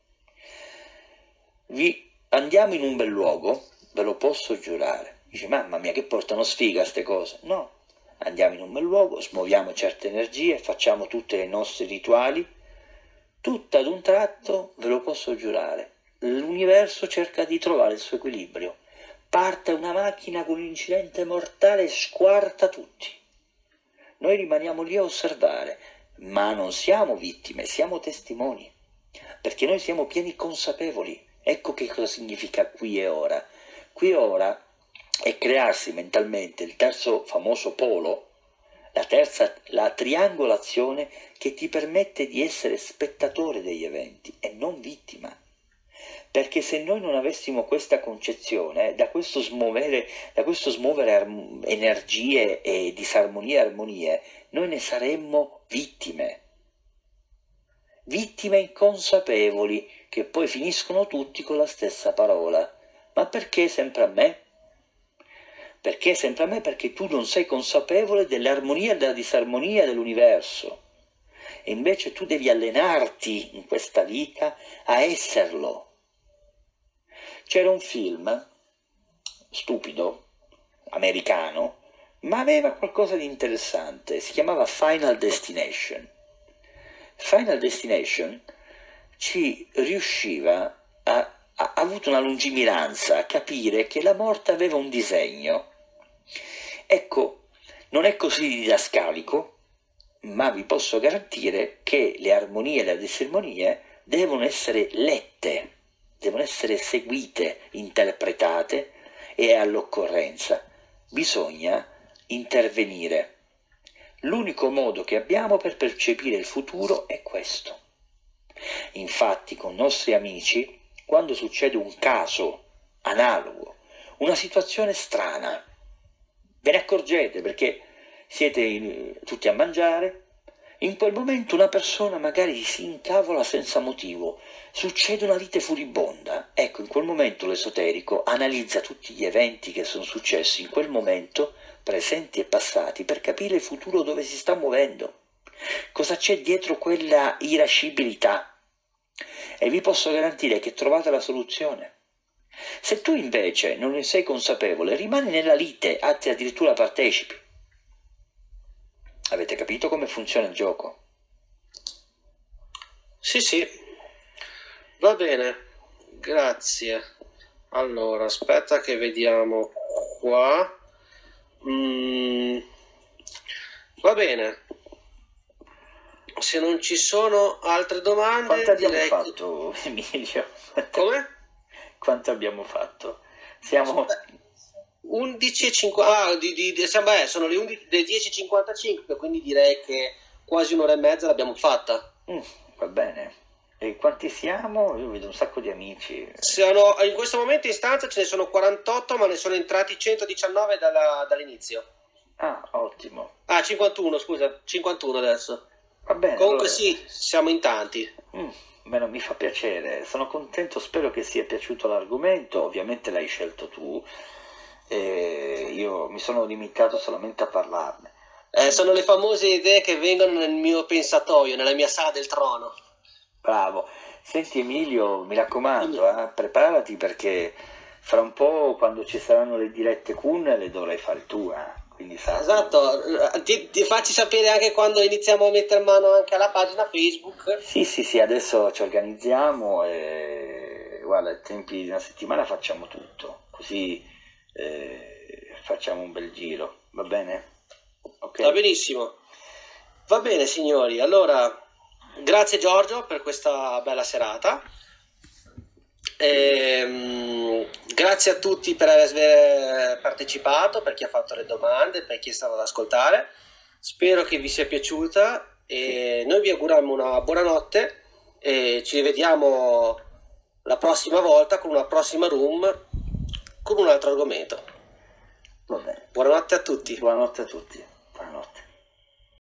Andiamo in un bel luogo, ve lo posso giurare. Dice, mamma mia, che portano sfiga queste cose. No, andiamo in un bel luogo, smuoviamo certe energie, facciamo tutti i nostri rituali, tutto ad un tratto, ve lo posso giurare, l'universo cerca di trovare il suo equilibrio. Parte una macchina con un incidente mortale e squarta tutti. Noi rimaniamo lì a osservare, ma non siamo vittime, siamo testimoni, perché noi siamo pieni consapevoli. Ecco che cosa significa qui e ora. Qui e ora è crearsi mentalmente il terzo famoso polo, la triangolazione che ti permette di essere spettatore degli eventi e non vittima. Perché se noi non avessimo questa concezione, da questo smuovere energie e disarmonie e armonie, noi ne saremmo vittime. Vittime inconsapevoli, che poi finiscono tutti con la stessa parola. Ma perché sempre a me? Perché sempre a me? Perché tu non sei consapevole dell'armonia e della disarmonia dell'universo. E invece tu devi allenarti in questa vita a esserlo. C'era un film stupido, americano, ma aveva qualcosa di interessante. Si chiamava Final Destination. Final Destination ci riusciva ha avuto una lungimiranza a capire che la morte aveva un disegno. Ecco, non è così didascalico, ma vi posso garantire che le armonie e le disarmonie devono essere lette, devono essere seguite, interpretate, e all'occorrenza bisogna intervenire. L'unico modo che abbiamo per percepire il futuro è questo. Infatti, con nostri amici, quando succede un caso analogo, una situazione strana, ve ne accorgete perché siete tutti a mangiare, in quel momento una persona magari si incavola senza motivo, succede una lite furibonda. Ecco, in quel momento l'esoterico analizza tutti gli eventi che sono successi in quel momento, presenti e passati, per capire il futuro dove si sta muovendo, cosa c'è dietro quella irascibilità. E vi posso garantire che trovate la soluzione. Se tu invece non ne sei consapevole, rimani nella lite, addirittura partecipi. Avete capito come funziona il gioco? Sì, va bene, grazie. Allora, aspetta che vediamo qua. Va bene. Se non ci sono altre domande, quanto abbiamo fatto, Emilio? Come? Quanto abbiamo fatto? Siamo 11:50. Sono le 10:55, quindi direi che quasi un'ora e mezza l'abbiamo fatta. Va bene. E quanti siamo? Io vedo un sacco di amici. In questo momento in stanza ce ne sono 48, ma ne sono entrati 119 dall'inizio. Ah, ottimo. ottimo. Ah, 51, scusa, 51 adesso. Va bene. Comunque allora... sì, siamo in tanti. Beh, mi fa piacere, sono contento, spero che sia piaciuto l'argomento, ovviamente l'hai scelto tu, e io mi sono limitato solamente a parlarne. Sono le famose idee che vengono nel mio pensatoio, nella mia sala del trono. Bravo. Senti Emilio, mi raccomando, preparati perché fra un po' quando ci saranno le dirette Kun le dovrai fare tu, quindi sai. Esatto, ti facci sapere anche quando iniziamo a mettere mano anche alla pagina Facebook. Sì, adesso ci organizziamo e guarda, ai tempi di una settimana facciamo tutto, così facciamo un bel giro, va bene? Okay. Va benissimo. Va bene signori, allora grazie Giorgio per questa bella serata. Grazie a tutti per aver partecipato, per chi ha fatto le domande, per chi è stato ad ascoltare. Spero che vi sia piaciuta e noi vi auguriamo una buona notte e ci rivediamo la prossima volta con una prossima room con un altro argomento. Va bene. Buonanotte a tutti. Buonanotte a tutti.